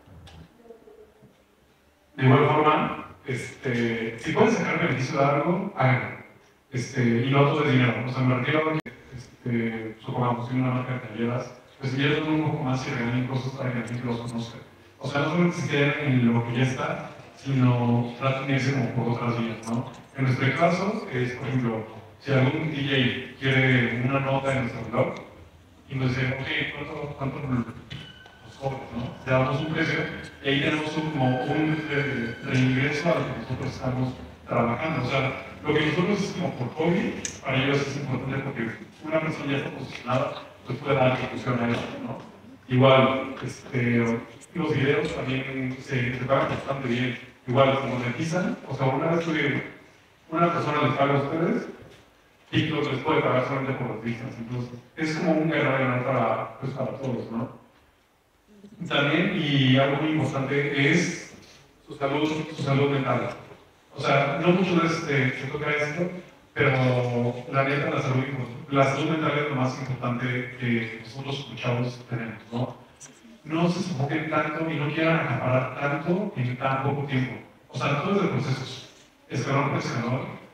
De igual forma, este, si pueden sacar beneficio de algo, háganlo. Este, y no todo es dinero. O sea, me refiero a que, este, supongamos, tiene una marca de talleras, pues inviertan un poco más y regalen cosas para que la gente los conozca. O sea, no solamente se queden en lo que ya está, sino traten de irse como por otras vías, ¿no? En nuestro caso, es, por ejemplo, si algún D J quiere una nota en nuestro blog, y nos dice, ok, ¿cuánto, cuánto nos cobras, no? Le damos un precio, y ahí tenemos un, como un eh, reingreso a lo que nosotros estamos trabajando. O sea, lo que nosotros es como por hobby, para ellos es importante porque una persona ya está posicionada, pues puede dar ejecución a eso, ¿no? Igual, este, los videos también se, se pagan bastante bien. Igual, se monetizan. O sea, una vez que una persona les paga a ustedes, TikTok les puede pagar solamente por las vistas. Entonces, es como un ganar para, pues, para todos, ¿no? También, y algo muy importante, es su salud, su salud mental. O sea, no muchas veces se, se toca esto, pero la neta, la salud, la salud mental es lo más importante que nosotros como chavos tenemos, ¿no? No se sofoquen tanto y no quieran acaparar tanto en tan poco tiempo. O sea, todo es de procesos, escalón por escalón,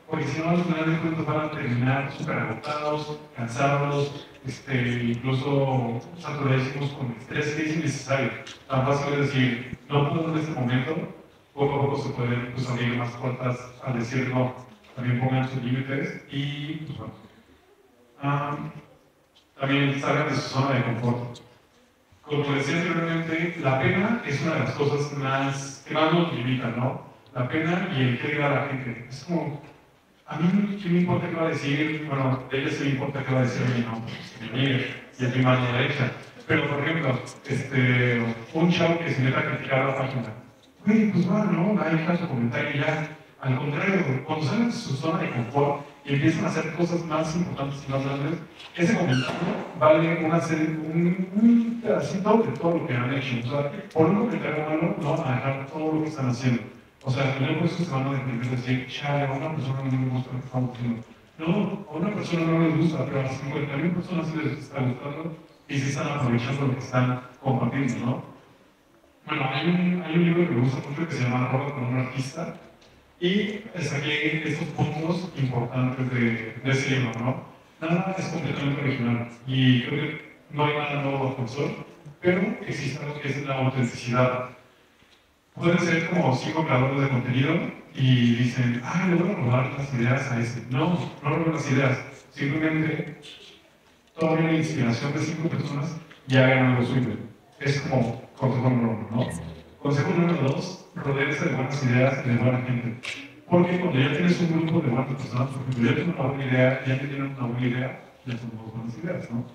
porque si no, al final de cuentas van a terminar súper agotados, cansados, este, incluso saturadísimos con estrés que es innecesario. Tan fácil es decir, no puedo en este momento, poco a poco se pueden pues, abrir más puertas al decir no. También pongan sus límites y, pues bueno, um, también salgan de su zona de confort. Como decía anteriormente, la pena es una de las cosas más, que más nos limitan, ¿no? La pena y el qué diga la gente. Es como, a mí, ¿qué me importa qué va a decir? Bueno, a ella sí me importa qué va a decir a mí, ¿no? Pues, mi amiga y a mi mano derecha. Pero, por ejemplo, este, un chavo que se meta a criticar la página. Güey, pues va, ¿no? Ahí deja su comentario y ya. Al contrario, cuando salen de su zona de confort y empiezan a hacer cosas más importantes y más grandes, ese comentario vale una serie, un, un pedacito de todo lo que han hecho. O sea, por un comentario malo no van a dejar todo lo que están haciendo. O sea, al final por eso se van a depender de decir, chale, a una persona no le gusta lo que estamos haciendo. No, a una persona no les gusta, pero a cincuenta mil personas sí les está gustando y sí están aprovechando lo que están compartiendo, ¿no? Bueno, hay un, hay un libro que me gusta mucho que se llama Roba con un artista. Y saqué estos puntos importantes de, de ese libro, ¿no? Nada es completamente original y creo que no hay nada nuevo bajo el sol, pero existe algo que es la autenticidad. Pueden ser como cinco creadores de contenido y dicen, ah, le voy a robar las ideas a ese. No, no roben las ideas, simplemente tomen la inspiración de cinco personas y hagan algo suyo. Es como consejo número uno, ¿no? Consejo número dos, rodéense de buenas ideas y de buena gente. Porque cuando ya tienes un grupo de buenas personas, por ejemplo, ya tienes una buena idea, ya que tienen una buena idea, ya son dos buenas ideas, ¿no?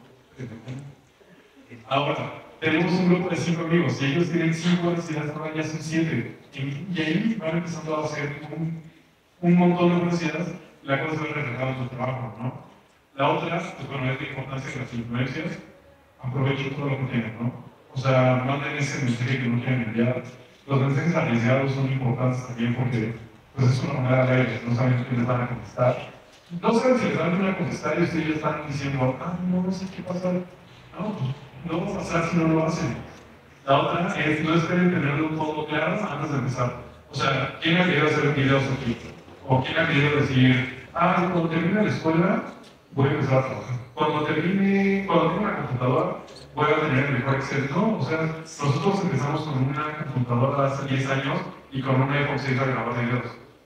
Ahora, tenemos un grupo de cinco amigos y ellos tienen cinco buenas ideas, ahora ya son siete. Y, y ahí van empezando a hacer un, un montón de buenas ideas, la cosa se ve reflejada en su trabajo, ¿no? La otra, pues bueno, es la importancia de las influencias. Aprovechen todo lo que tienen, ¿no? O sea, manden ese mensaje que no quieren enviar. Los mensajes arriesgados son importantes también porque pues, es una manera de ellos, no saben qué les van a contestar. No saben si les van a contestar y ustedes ya están diciendo, ah, no, no sé qué pasa. No, pues no va a pasar si no lo hacen. La otra es no esperen tenerlo todo claro antes de empezar. O sea, ¿quién ha querido hacer videos aquí? O ¿quién ha querido decir, ah, cuando termine la escuela voy a empezar a trabajar? Cuando termine, cuando tenga una computadora, voy a tener el mejor Excel. No, o sea, nosotros empezamos con una computadora hace diez años y con un iPhone seis a grabar videos.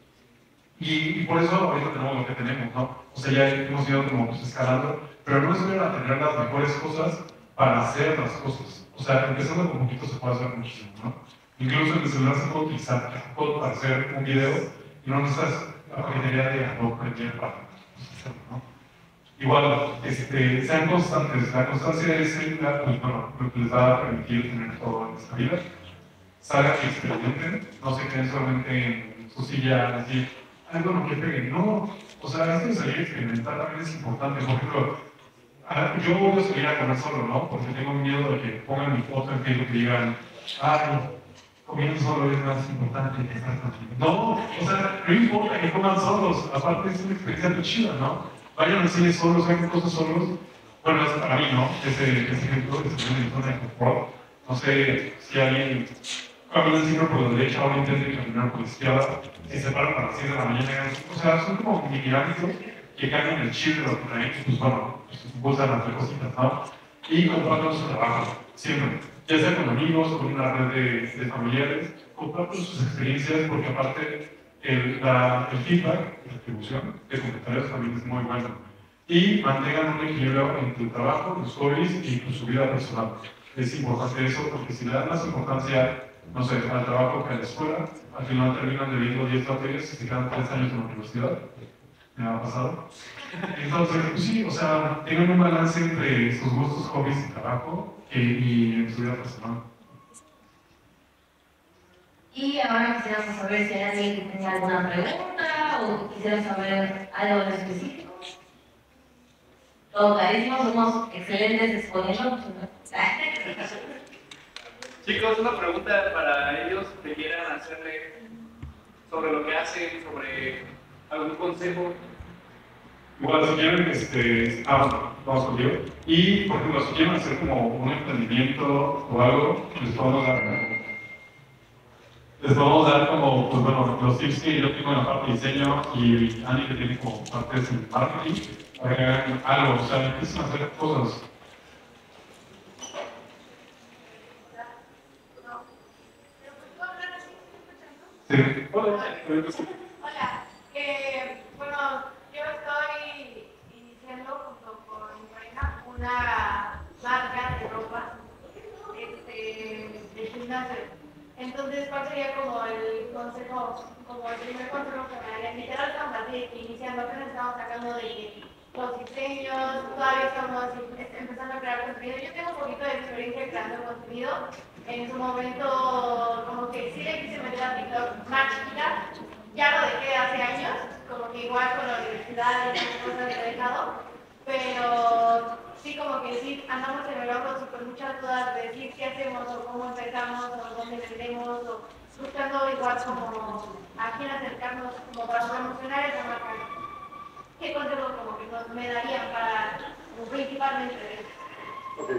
Y, y por eso ahorita tenemos lo que tenemos, ¿no? O sea, ya hemos ido como pues, escalando, pero no es para tener las mejores cosas para hacer las cosas. O sea, empezando con poquito se puede hacer muchísimo, ¿no? Incluso en el celular se puede utilizar Adobe para hacer un video y no necesitas la paquetería de Adobe Premiere para hacerlo, ¿no? Igual, este, sean constantes. La constancia es el, pues, bueno, lo que les va a permitir tener todo en esta vida. Salgan y experimenten, no se queden solamente en su silla así, ay, bueno, que peguen. No, o sea, esto de salir a experimentar también es importante. Por ejemplo, yo voy a salir a comer solo, ¿no? Porque tengo miedo de que pongan mi foto en Facebook y digan, ay, comiendo solo es más importante que estar contigo. No, o sea, no importa que coman solos, aparte es una experiencia muy chida, ¿no? Vayan al cine solos, hagan cosas solos. Bueno, eso para mí, ¿no? Ese, ese ejemplo es una zona de confort. No sé si alguien camina siempre por la derecha o intenta caminar por la izquierda, si se paran para las seis de la mañana. O sea, son como mini hábitos que cambian el chip de lo que traen, pues bueno, pues buscan hacer cositas, ¿no? Y compartan su trabajo, siempre. Ya sea con amigos, con una red de, de familiares, compartan sus experiencias, porque aparte el, la, el feedback, la distribución de comentarios también es muy bueno. Y mantengan un equilibrio entre el trabajo, los hobbies y pues, su vida personal. Es importante eso, porque si le dan más importancia, no sé, al trabajo que a la escuela, al final terminan debiendo diez materias y se quedan tres años en la universidad. Me ha pasado. Entonces, pues sí, o sea, tengan un balance entre sus gustos, hobbies y trabajo y, y en su vida personal. Y ahora quisiéramos saber si hay alguien que tenía alguna pregunta o quisiera saber algo en específico. Todo clarísimo, somos excelentes exponiendo. Chicos, una pregunta para ellos que quieran hacerle sobre lo que hacen, sobre algún consejo. Igual, si quieren, este, ah, bueno, vamos contigo. Y, por ejemplo, si quieren hacer como un emprendimiento o algo, les podemos dar, les podemos dar como, pues bueno, los tips que yo tengo en la parte de diseño y Andy que tiene como partes en marketing, para que hagan algo, o sea, empiecen a hacer cosas. Sí. Hola. Hola. Eh, bueno, yo estoy iniciando junto con mi pareja una marca de ropa este, de gimnasio. Entonces, ¿cuál sería como el consejo, como el primer consejo que me darían? Literal, estamos así, iniciando, apenas estamos sacando de los diseños, todavía estamos empezando a crear contenido. Yo tengo un poquito de experiencia creando contenido. En su momento, como que sí le quise meter a TikTok más chiquita, ya lo dejé hace años, como que igual con la universidad y esas cosas lo he dejado, pero sí, como que sí andamos en el ojo con muchas dudas de decir qué hacemos o cómo empezamos o dónde vendemos o buscando igual como a quién acercarnos como para promocionar esa marca. ¿Qué consejos como que nos me darían para, como principalmente? Okay.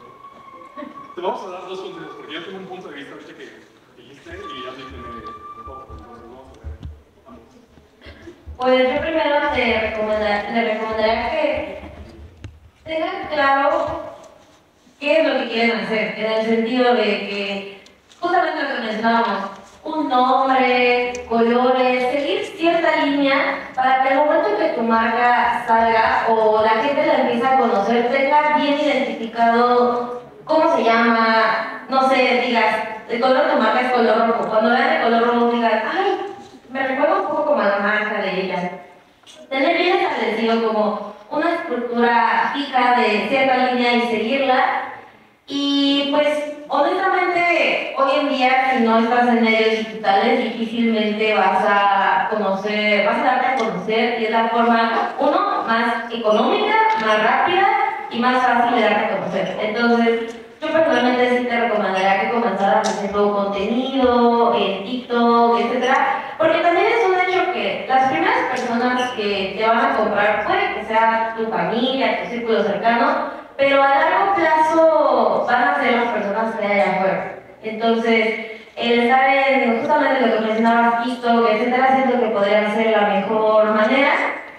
Te vamos a dar dos consejos, porque yo tengo un punto de vista ahorita que dijiste y ya me tiene un poco, entonces vamos a ver. Vamos. Pues yo primero te recomendaría, le recomendaría que tengan claro qué es lo que quieren hacer, en el sentido de que, justamente lo que mencionábamos, un nombre, colores, seguir cierta línea para que al momento que tu marca salga o la gente la empiece a conocer, tenga bien identificado cómo se llama, no sé, digas, el color de tu marca es color rojo. Cuando vean el color rojo digan, ay, me recuerda un poco como a la marca de ella. Tener bien establecido como una estructura fija de cierta línea y seguirla. Y pues, honestamente, hoy en día, si no estás en medios digitales, difícilmente vas a conocer, vas a darte a conocer, y es la forma, uno, más económica, más rápida y más fácil de darte a conocer. Entonces, yo personalmente sí te recomendaría que comenzaras haciendo contenido en TikTok, etcétera, porque también es un hecho que las primeras personas que te van a comprar, puede que sea tu familia, tu círculo cercano, pero a largo plazo van a ser las personas que hay allá afuera. Entonces, el estar en justamente lo que mencionabas, TikTok, etcétera, siento que podría ser la mejor manera.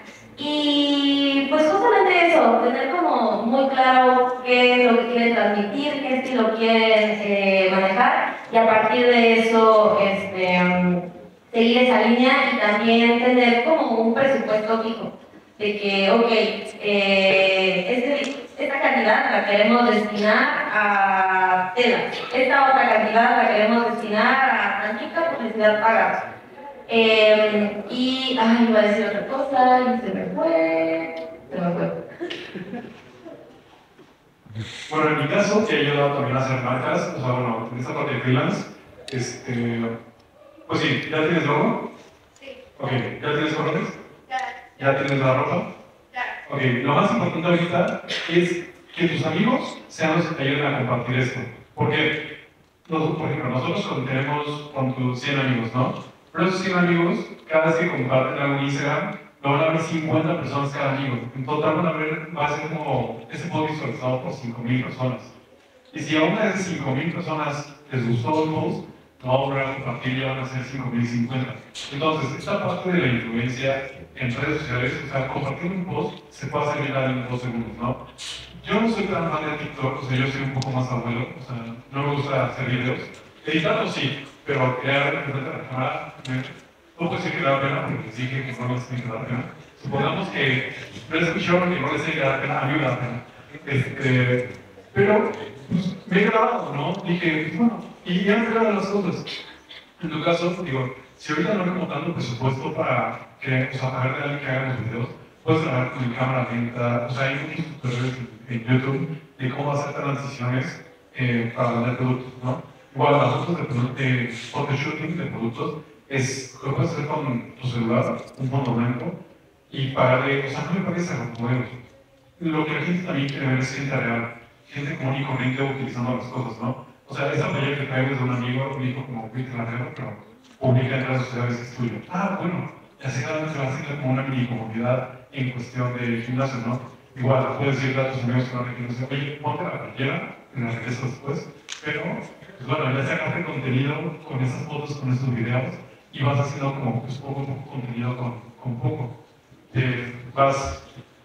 Y pues justamente eso, tener como muy claro qué es lo que quieren transmitir, qué estilo quieren eh, manejar, y a partir de eso este, seguir esa línea y también tener como un presupuesto fijo. De que, ok, eh, este, esta cantidad la queremos destinar a tela, esta otra cantidad la queremos destinar a tantita publicidad pagada. Eh, y, ay, iba a decir otra cosa y se me fue, se me fue. Bueno, en mi caso, que he ayudado también a hacer marcas, o sea, bueno, en esta parte de freelance, este, pues sí, ¿ya tienes logo? Sí. Ok, ¿ya tienes colores? Ya. ¿Ya tienes la ropa? Ya. Ok, lo más importante ahorita es que tus amigos sean los que te ayuden a compartir esto. Porque, nos, por ejemplo, nosotros cuando tenemos con tus cien amigos, ¿no? Pero esos cien amigos, cada vez que comparten algo en Instagram, lo van a ver cincuenta personas cada amigo. En total van a ver, va a ser como, ese post visualizado por cinco mil personas. Y si a una de esas cinco mil personas les gustó el post, lo van a volver a compartir y ya van a ser cinco mil cincuenta. Entonces, esta parte de la influencia en redes sociales, o sea, compartir un post se puede hacer viral en dos segundos, ¿no? Yo no soy tan fan de TikTok, o sea, yo soy un poco más abuelo, o sea, no me gusta hacer videos. Editarlo sí, pero crear frente a la cámara, no puedo decir que da pena, porque les dije que no les tiene que dar pena. Supongamos que no les escucharon que no les tiene que dar pena, a mí me da pena. Este, pero, pues, me he grabado, ¿no? Dije, bueno, y ya me grabo las cosas. En tu caso, digo, si ahorita no tengo tanto presupuesto para que, o sea, pagarle a alguien que haga los videos, puedes grabar con mi cámara lenta, o sea, hay muchos tutoriales en, en YouTube de cómo hacer transiciones eh, para vender productos, ¿no? Igual las fotos de, de photoshooting de productos es, lo puedes hacer con tu celular, un fondo blanco, y pagarle, o sea, no me parece a los modelos. Lo que la gente también quiere ver es gente real, gente común y corriente utilizando las cosas, ¿no? O sea, esa playa que traigo es de un amigo, me dijo como Víctor Larrero, pero publica en redes sociales que es tuyo. Ah, bueno, ya se va a hacer como una mini comunidad en cuestión de gimnasio, ¿no? Igual, puedes decirle a tus amigos que van a gimnasio, oye, ponte la playera, me la regreso después, Pero, pues bueno, ya sacaste contenido con esas fotos, con esos videos, y vas haciendo como pues, poco, poco contenido con, con poco. Eh, vas,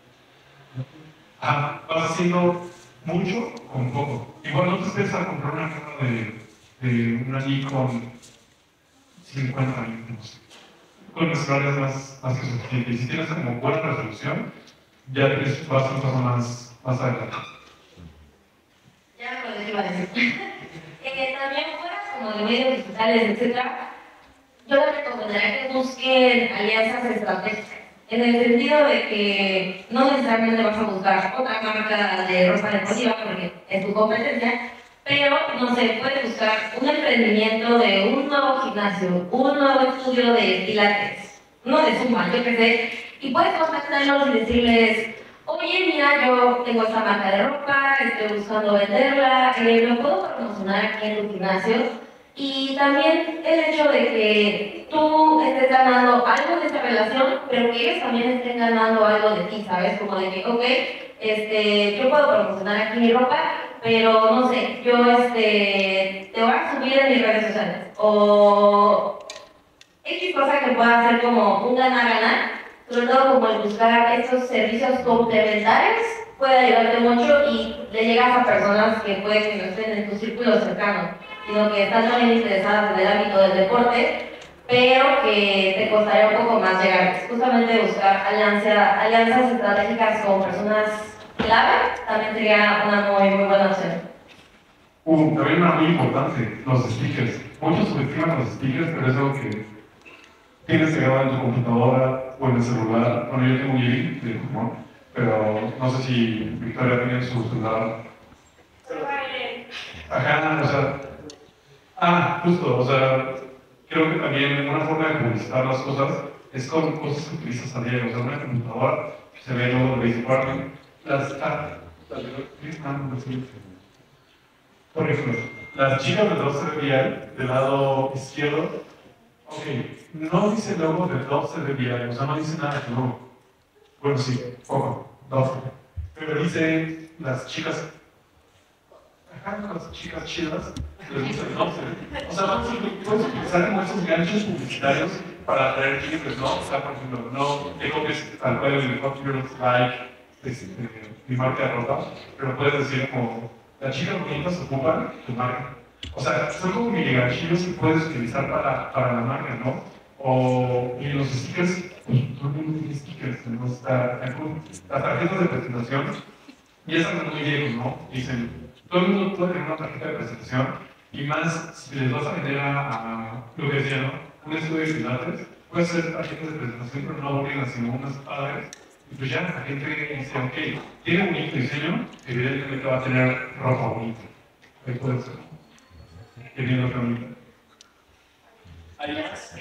ah, vas haciendo mucho con poco. Igual no te esperes a comprar una cámara de, de una Nikon cincuenta minutos. Con celulares más, más que suficiente. Y si tienes como buena resolución, ya te vas a un paso más, más adelante. Ya lo iba a decir. eh, también fuera como de medios digitales, etcétera, yo les recomendaría que busquen alianzas estratégicas. En el sentido de que no necesariamente vas a buscar otra marca de ropa deportiva porque es tu competencia, pero, no sé, puedes buscar un emprendimiento de un nuevo gimnasio, un nuevo estudio de pilates, uno de Zumba, yo qué sé, y puedes contactarlos y decirles, oye, mira, yo tengo esta marca de ropa, estoy buscando venderla, eh, ¿lo puedo promocionar aquí en tu gimnasio? Y también el hecho de que tú estés ganando algo de esta relación, pero que ellos también estén ganando algo de ti, ¿sabes? Como de que, ok, este, yo puedo promocionar aquí mi ropa, pero no sé, yo este, te voy a subir en mis redes sociales. O X cosa que pueda hacer como un ganar-ganar, sobre todo como el buscar estos servicios complementarios, puede ayudarte mucho y le llegas a personas que pueden que no estén en tu círculo cercano, sino que están también interesadas en el ámbito del deporte, pero que te costaría un poco más llegar. Justamente buscar alianza, alianzas estratégicas con personas clave también sería una muy, muy buena opción. Uh, también una muy importante, los stickers. Muchos subestiman los stickers, pero es algo que tienes que grabar en tu computadora o en el celular. Bueno, yo tengo un Yiri de Pokémon, pero no sé si Victoria tiene su celular. Ajá, o sea. Ah, justo, o sea, creo que también una forma de publicitar las cosas es con cosas que utilizas a diario. O sea, una computadora, se ve luego de Basic Department, las. Ah, por ejemplo, las chicas de doce de V I del lado izquierdo, ok, no dice logo de doce de V I, o sea, no dice nada de logo. Bueno, sí, poco, doce. Pero dice las chicas, ajá, las chicas chidas, les gusta el doce. O sea, vamos a, puedes utilizar como esos ganchos publicitarios para atraer clientes, ¿no? O sea, por ejemplo, no te copies tal cual el Hot Girls Like, este, mi marca de ropa, pero puedes decir como, las chicas bonitas ocupan tu marca. O sea, son como mini ganchillos que puedes utilizar para, para la marca, ¿no? O y los stickers, pues todo el mundo tiene stickers, tenemos esta, las tarjetas de presentación, y esas son muy viejos, ¿no? Dicen, todo el mundo puede tener una tarjeta de presentación, y más si les vas a vender a, a lo que decía, ¿no? Un estudio de pilates, puedes hacer tarjetas de presentación, pero no aburridas, sino unas padres. Y pues ya la gente dice, ok, tiene un bonito diseño, evidentemente va a tener ropa bonita. Ahí puede ser. Qué bien lo que bonita. ¿Hay más?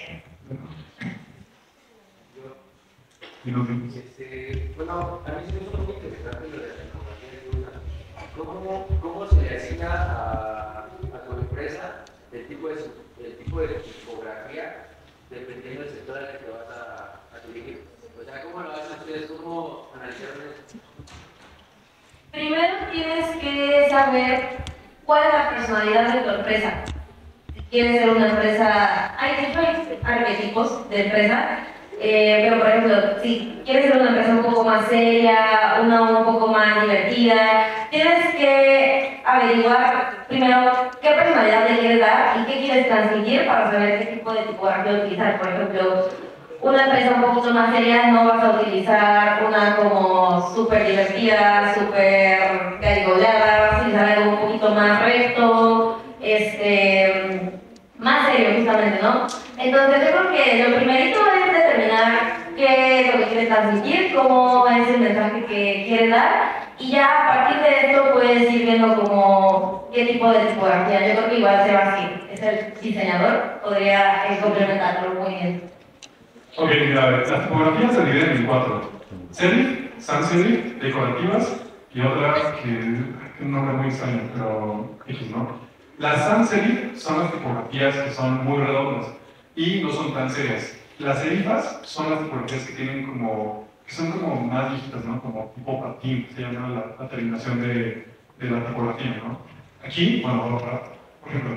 Y nos vemos. Este, bueno, a mí se me hizo muy interesante lo de la tecnología de luna. ¿Cómo, ¿Cómo se le asigna a, a tu empresa el tipo de, el tipo de tipografía dependiendo del sector al que te vas a, a dirigir? O sea, ¿cómo lo hacen ustedes? ¿Cómo analizaron eso? Primero tienes que saber cuál es la personalidad de tu empresa. Si quieres ser una empresa, hay diferentes arquetipos de empresa, eh, pero por ejemplo, si quieres ser una empresa un poco más seria, una un poco más divertida, tienes que averiguar primero qué personalidad le quieres dar y qué quieres transmitir para saber qué tipo de tipografía utilizar. Por ejemplo, una empresa un poquito más seria no vas a utilizar una como súper divertida, súper garigoleada, vas a utilizar algo un poquito más recto, este, más serio justamente, ¿no? Entonces yo creo que lo primerito es determinar qué es lo que quieres transmitir, cómo es el mensaje que quieres dar, y ya a partir de esto puedes ir viendo como qué tipo de tipografía. Yo creo que igual Sebastián es el diseñador, podría eh, complementarlo muy bien. Ok, mira, las tipografías se dividen en cuatro. Serif, sans serif, decorativas y otra que es un nombre muy extraño, pero X, ¿no? Las sans serif son las tipografías que son muy redondas y no son tan serias. Las serifas son las tipografías que tienen como, que son como más viejitas, ¿no? Como tipo patín, se llama la, la terminación de, de la tipografía, ¿no? Aquí, bueno, vamos a por ejemplo,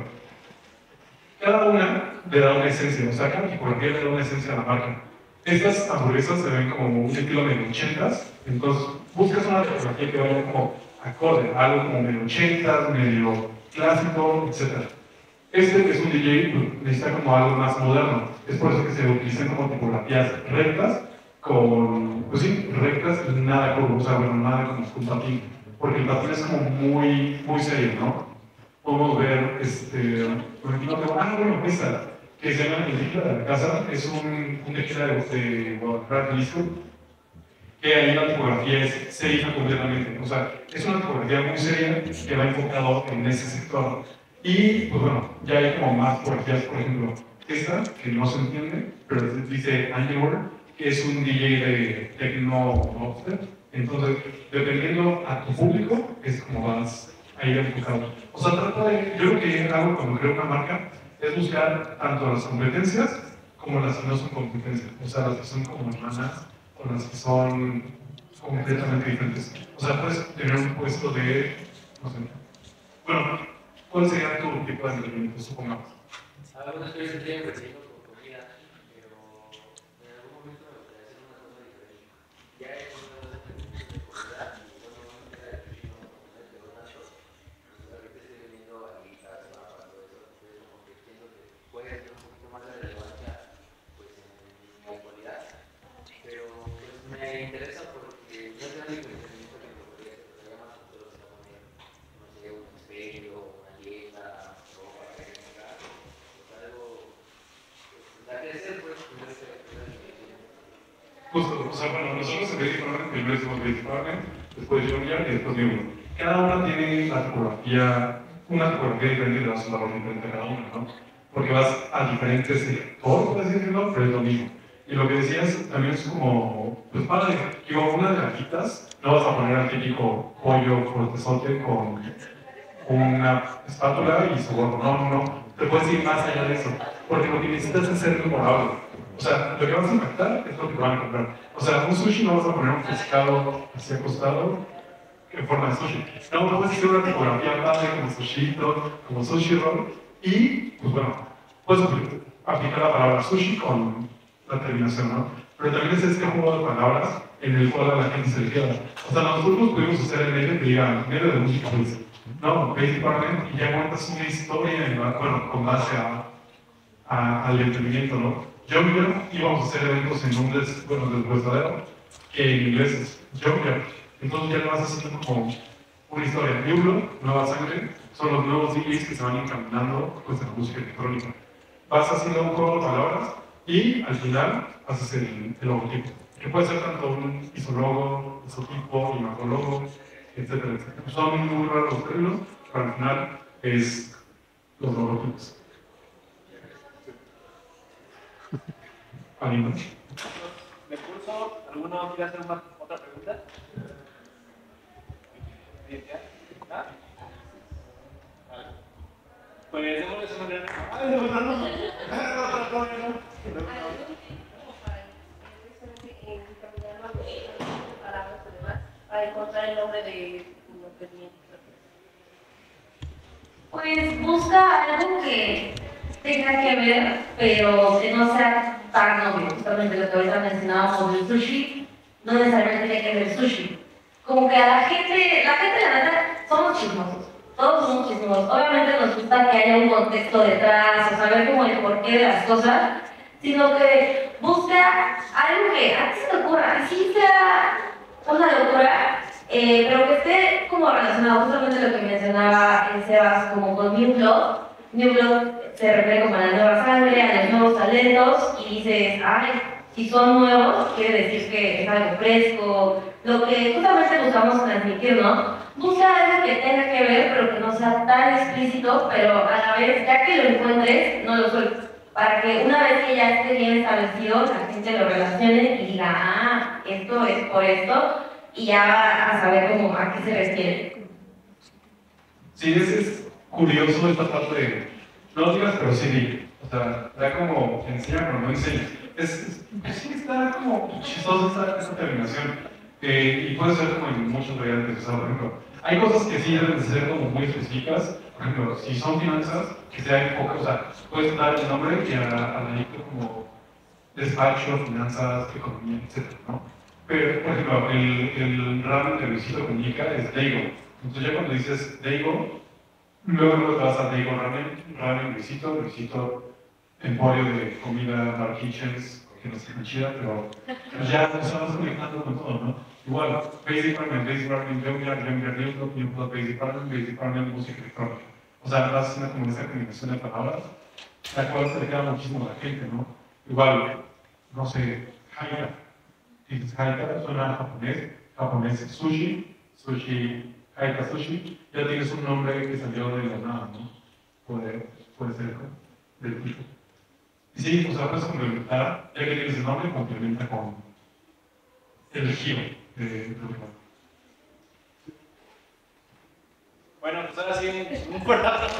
cada una le da una esencia, o sea, cada tipografía le da una esencia a la marca. Estas hamburguesas se ven como un estilo medio ochentas, entonces buscas una tipografía que vaya como acorde, algo como medio ochentas, medio clásico, etcétera. Este, que es un D J, pues, necesita como algo más moderno. Es por eso que se utilizan como tipografías rectas, con, pues sí, rectas y nada curvo, o sea, bueno, nada como un patín. Porque el patín es como muy, muy serio, ¿no? Podemos ver, este, por ejemplo, ah, bueno, esta, que se llama El Tequila de la Casa, es un, un tequila de, de Guadalajara, Jalisco, que ahí la tipografía es serifa completamente. O sea, es una tipografía muy seria que va enfocado en ese sector. Y, pues bueno, ya hay como más tipografías, por ejemplo, esta, que no se entiende, pero dice Angelware, que es un D J de techno dubstep. Entonces, dependiendo a tu público, es como vas a ir enfocado. O sea, trata de, yo creo que algo cuando creo una marca es buscar tanto las competencias como las que no son competencias. O sea, las que son como hermanas o las que son completamente diferentes. O sea, puedes tener un puesto de, no sé, bueno, ¿cuál sería tu tipo de entretenimiento, supongamos? Algunas veces tienen relleno con comida, pero en algún momento me gustaría hacer una cosa diferente. Ya he hecho una cosa de comida y bueno, no me queda de chino, pero nachos. Entonces ahorita estoy vendiendo alitas, papas, todo eso, entonces como que entiendo que puede tener un poquito más de relevancia pues, en mi actualidad. Pero pues me interesa porque no es el único entretenimiento que me podría hacer, pero ya más con todo lo que está poniendo. No sé, un espejo, una dieta, ropa, técnica, pues algo pues, da que ser, pues, primero se ve Justo, o sea, bueno, nosotros en Basic Department, primero hicimos Basic Department, después Junior y después New. Cada una tiene la tipografía, una tipografía diferente y das un valor diferente a cada una, ¿no? Porque vas a diferentes sectores, por así decirlo, pero es lo mismo. Y lo que decías también es como, pues para, digo, una de las cajitas, no vas a poner al típico pollo fortesote con una espátula y su gorro, no, no, no, te puedes ir más allá de eso, porque lo que necesitas es ser memorable. O sea, lo que vas a impactar es lo que te van a comprar. O sea, un sushi no vas a poner un pescado así acostado en forma de sushi. No, no puedes hacer una tipografía padre como sushito, como sushi roll, y, pues bueno, puedes aplicar la palabra sushi con la terminación, ¿no? Pero también es este juego de palabras en el cual a la gente se le queda. O sea, nosotros pudimos hacer el medio que diga, medio de música, pues, no, Basic Department, y ya cuentas una historia, y, bueno, con base a, a, al entretenimiento, ¿no? Junker, íbamos a hacer eventos en un des, bueno, deshuesadero, que en inglés es Junker. Entonces ya le vas haciendo como una historia. New Blood, Nueva Sangre, son los nuevos D Js que se van encaminando pues, en la música electrónica. Vas haciendo un juego de palabras y al final haces el, el logotipo, que puede ser tanto un isologo, isotipo, imagologo, etcétera, etcétera. Son muy raros los términos, pero al final es los logotipos. ¿Alguien más? ¿De curso? ¿Alguno quiere hacer una, otra pregunta? ¿Ah? Pues démosle una gran... ¡Ay, no, no, no! ¡No, no, no! Para encontrar el nombre de tu emprendimiento. Pues busca algo que tenga que ver, pero que no sea tan obvio. Justamente lo que ahorita mencionábamos del sushi, no necesariamente tiene que ver sushi. Como que a la gente, la gente la neta, somos chismosos. Todos somos chismosos. Obviamente nos gusta que haya un contexto detrás, o saber como el porqué de las cosas, sino que busca algo que a ti se te ocurra, así sea una locura, eh, pero que esté como relacionado justamente lo que mencionaba en Sebas, como con New Blood. New Blood se refiere como a la nueva sangre, a los nuevos talentos, y dices, ay, si son nuevos, quiere decir que es algo fresco, lo que justamente buscamos transmitir, ¿no? Busca algo que tenga que ver, pero que no sea tan explícito, pero a la vez, ya que lo encuentres, no lo sueltes, para que una vez que ya esté bien establecido, la gente lo relacione y diga, ah, esto es por esto, y ya va a saber cómo, a qué se refiere. Sí, es, es curioso esta parte de, no lo digas, pero sí di. O sea, da como, enseña, pero no enseña. Es, es, sí está como chistosa esta, esta terminación. Eh, y puede ser como en muchos variantes. O sea, por ejemplo, hay cosas que sí deben de ser como muy específicas. Por ejemplo, si son finanzas, que sea enfoque, o sea, puedes dar el nombre y analizar como despacho, finanzas, economía, etcétera, ¿no? Pero, por ejemplo, el, el ramen de Luisito Comunica es Daigo. Entonces ya cuando dices Daigo, luego, luego te vas a Daigo Ramen, Ramen Luisito, Luisito Emporio de comida, Dark Kitchens, que no sé qué chida, pero pues ya nos vamos conectando con todo, ¿no? Igual, Basic Ramen, Basic Ramen, Younger, Younger, New New Basic Ramen, Basic Ramen, música electrónica. O sea, vas haciendo como esa combinación de palabras, la cual se le queda muchísimo a la gente, ¿no? Igual, no sé, Haika. Dices Haika, suena japonés, japonés sushi, sushi, Haika sushi, ya tienes un nombre que salió de la nada, ¿no? Puede, puede ser del tipo. Y sí, o sea, puedes complementar, ya que tienes el nombre, complementa con el giro de, de lo que va. Bueno, pues ahora sí, un fuerte aplauso.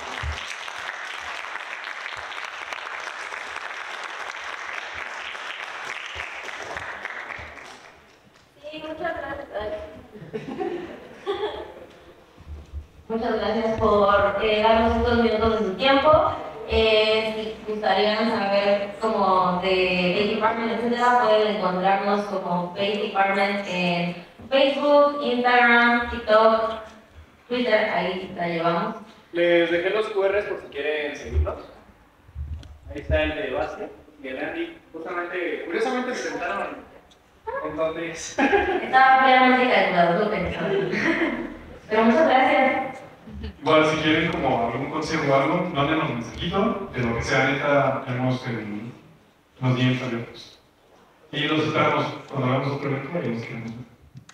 Sí, muchas gracias. Muchas gracias por eh, darnos estos minutos de su tiempo. Eh, si gustarían saber como de Base Department, etcétera, pueden encontrarnos como Base Department en Facebook, Instagram, TikTok, Twitter, ahí la llevamos. Les dejé los cu erres por si quieren seguirnos. Ahí está el de Bastia y el Andy. Justamente, curiosamente se sentaron. Entonces, Estaba plenamente calculado, lo pensaba. Pero muchas gracias. Igual, si quieren como algún consejo o algo, mándenos un mensajito, de lo que sea, neta, tenemos el, los D Ms abiertos. Y los esperamos cuando hagamos otro evento y nos queremos ver.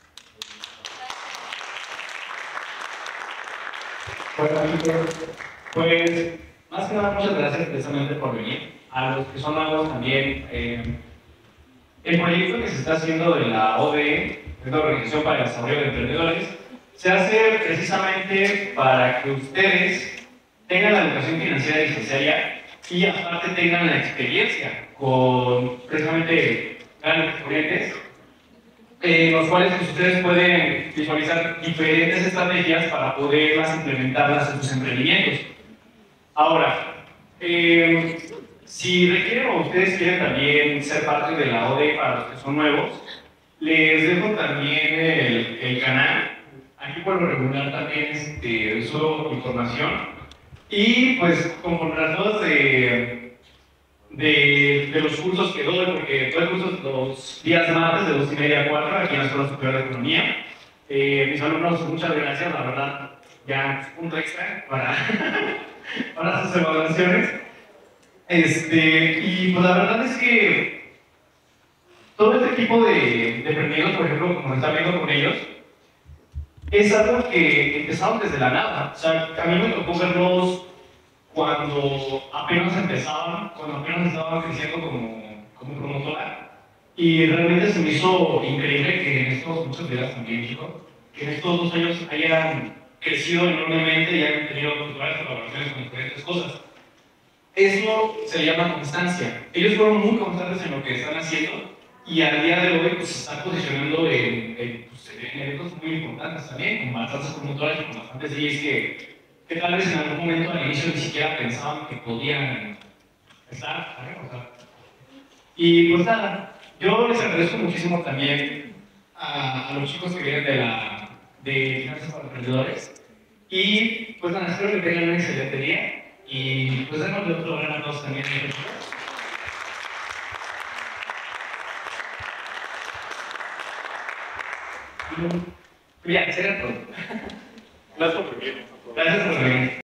Bueno, chicos, pues más que nada muchas gracias precisamente por venir. A los que son nuevos también, eh, el proyecto que se está haciendo de la O D E, que es la Organización para el Desarrollo de Emprendedores, se hace precisamente para que ustedes tengan la educación financiera y necesaria y aparte tengan la experiencia con precisamente grandes exponentes, en los cuales pues, ustedes pueden visualizar diferentes estrategias para poderlas implementarlas en sus emprendimientos. Ahora, eh, si requieren o ustedes quieren también ser parte de la O D E para los que son nuevos, les dejo también el, el canal. Aquí por lo regular también este, subo información. Y pues conforme las dudas de, de, de los cursos que doy, porque doy cursos los días martes de dos y media a cuatro aquí en la Escuela Superior de Economía. Eh, mis alumnos, muchas gracias, la verdad, ya punto extra para, para sus evaluaciones. Este, y pues la verdad es que todo este tipo de, de emprendimientos, por ejemplo, como están viendo con ellos, es algo que empezaron desde la nada. O sea, a mí me tocó verlos cuando apenas empezaban, cuando apenas estaban creciendo como, como promotora. Y realmente se me hizo increíble que en estos, muchos días también, chicos, que en estos dos años hayan crecido enormemente y hayan tenido varias colaboraciones con diferentes cosas. Eso se llama constancia. Ellos fueron muy constantes en lo que están haciendo y al día de hoy pues, se están posicionando en, en, pues, en eventos muy importantes también, con bastantes promotoras y con bastantes D Js que, que tal vez en algún momento al inicio ni siquiera pensaban que podían estar. O sea, y pues nada, yo les agradezco muchísimo también a, a los chicos que vienen de la de Finanzas para Emprendedores y pues nada, espero que tengan un excelente día. Y pues démosle otro gran aplauso también. Ya, será todo. Gracias por venir. Gracias por venir.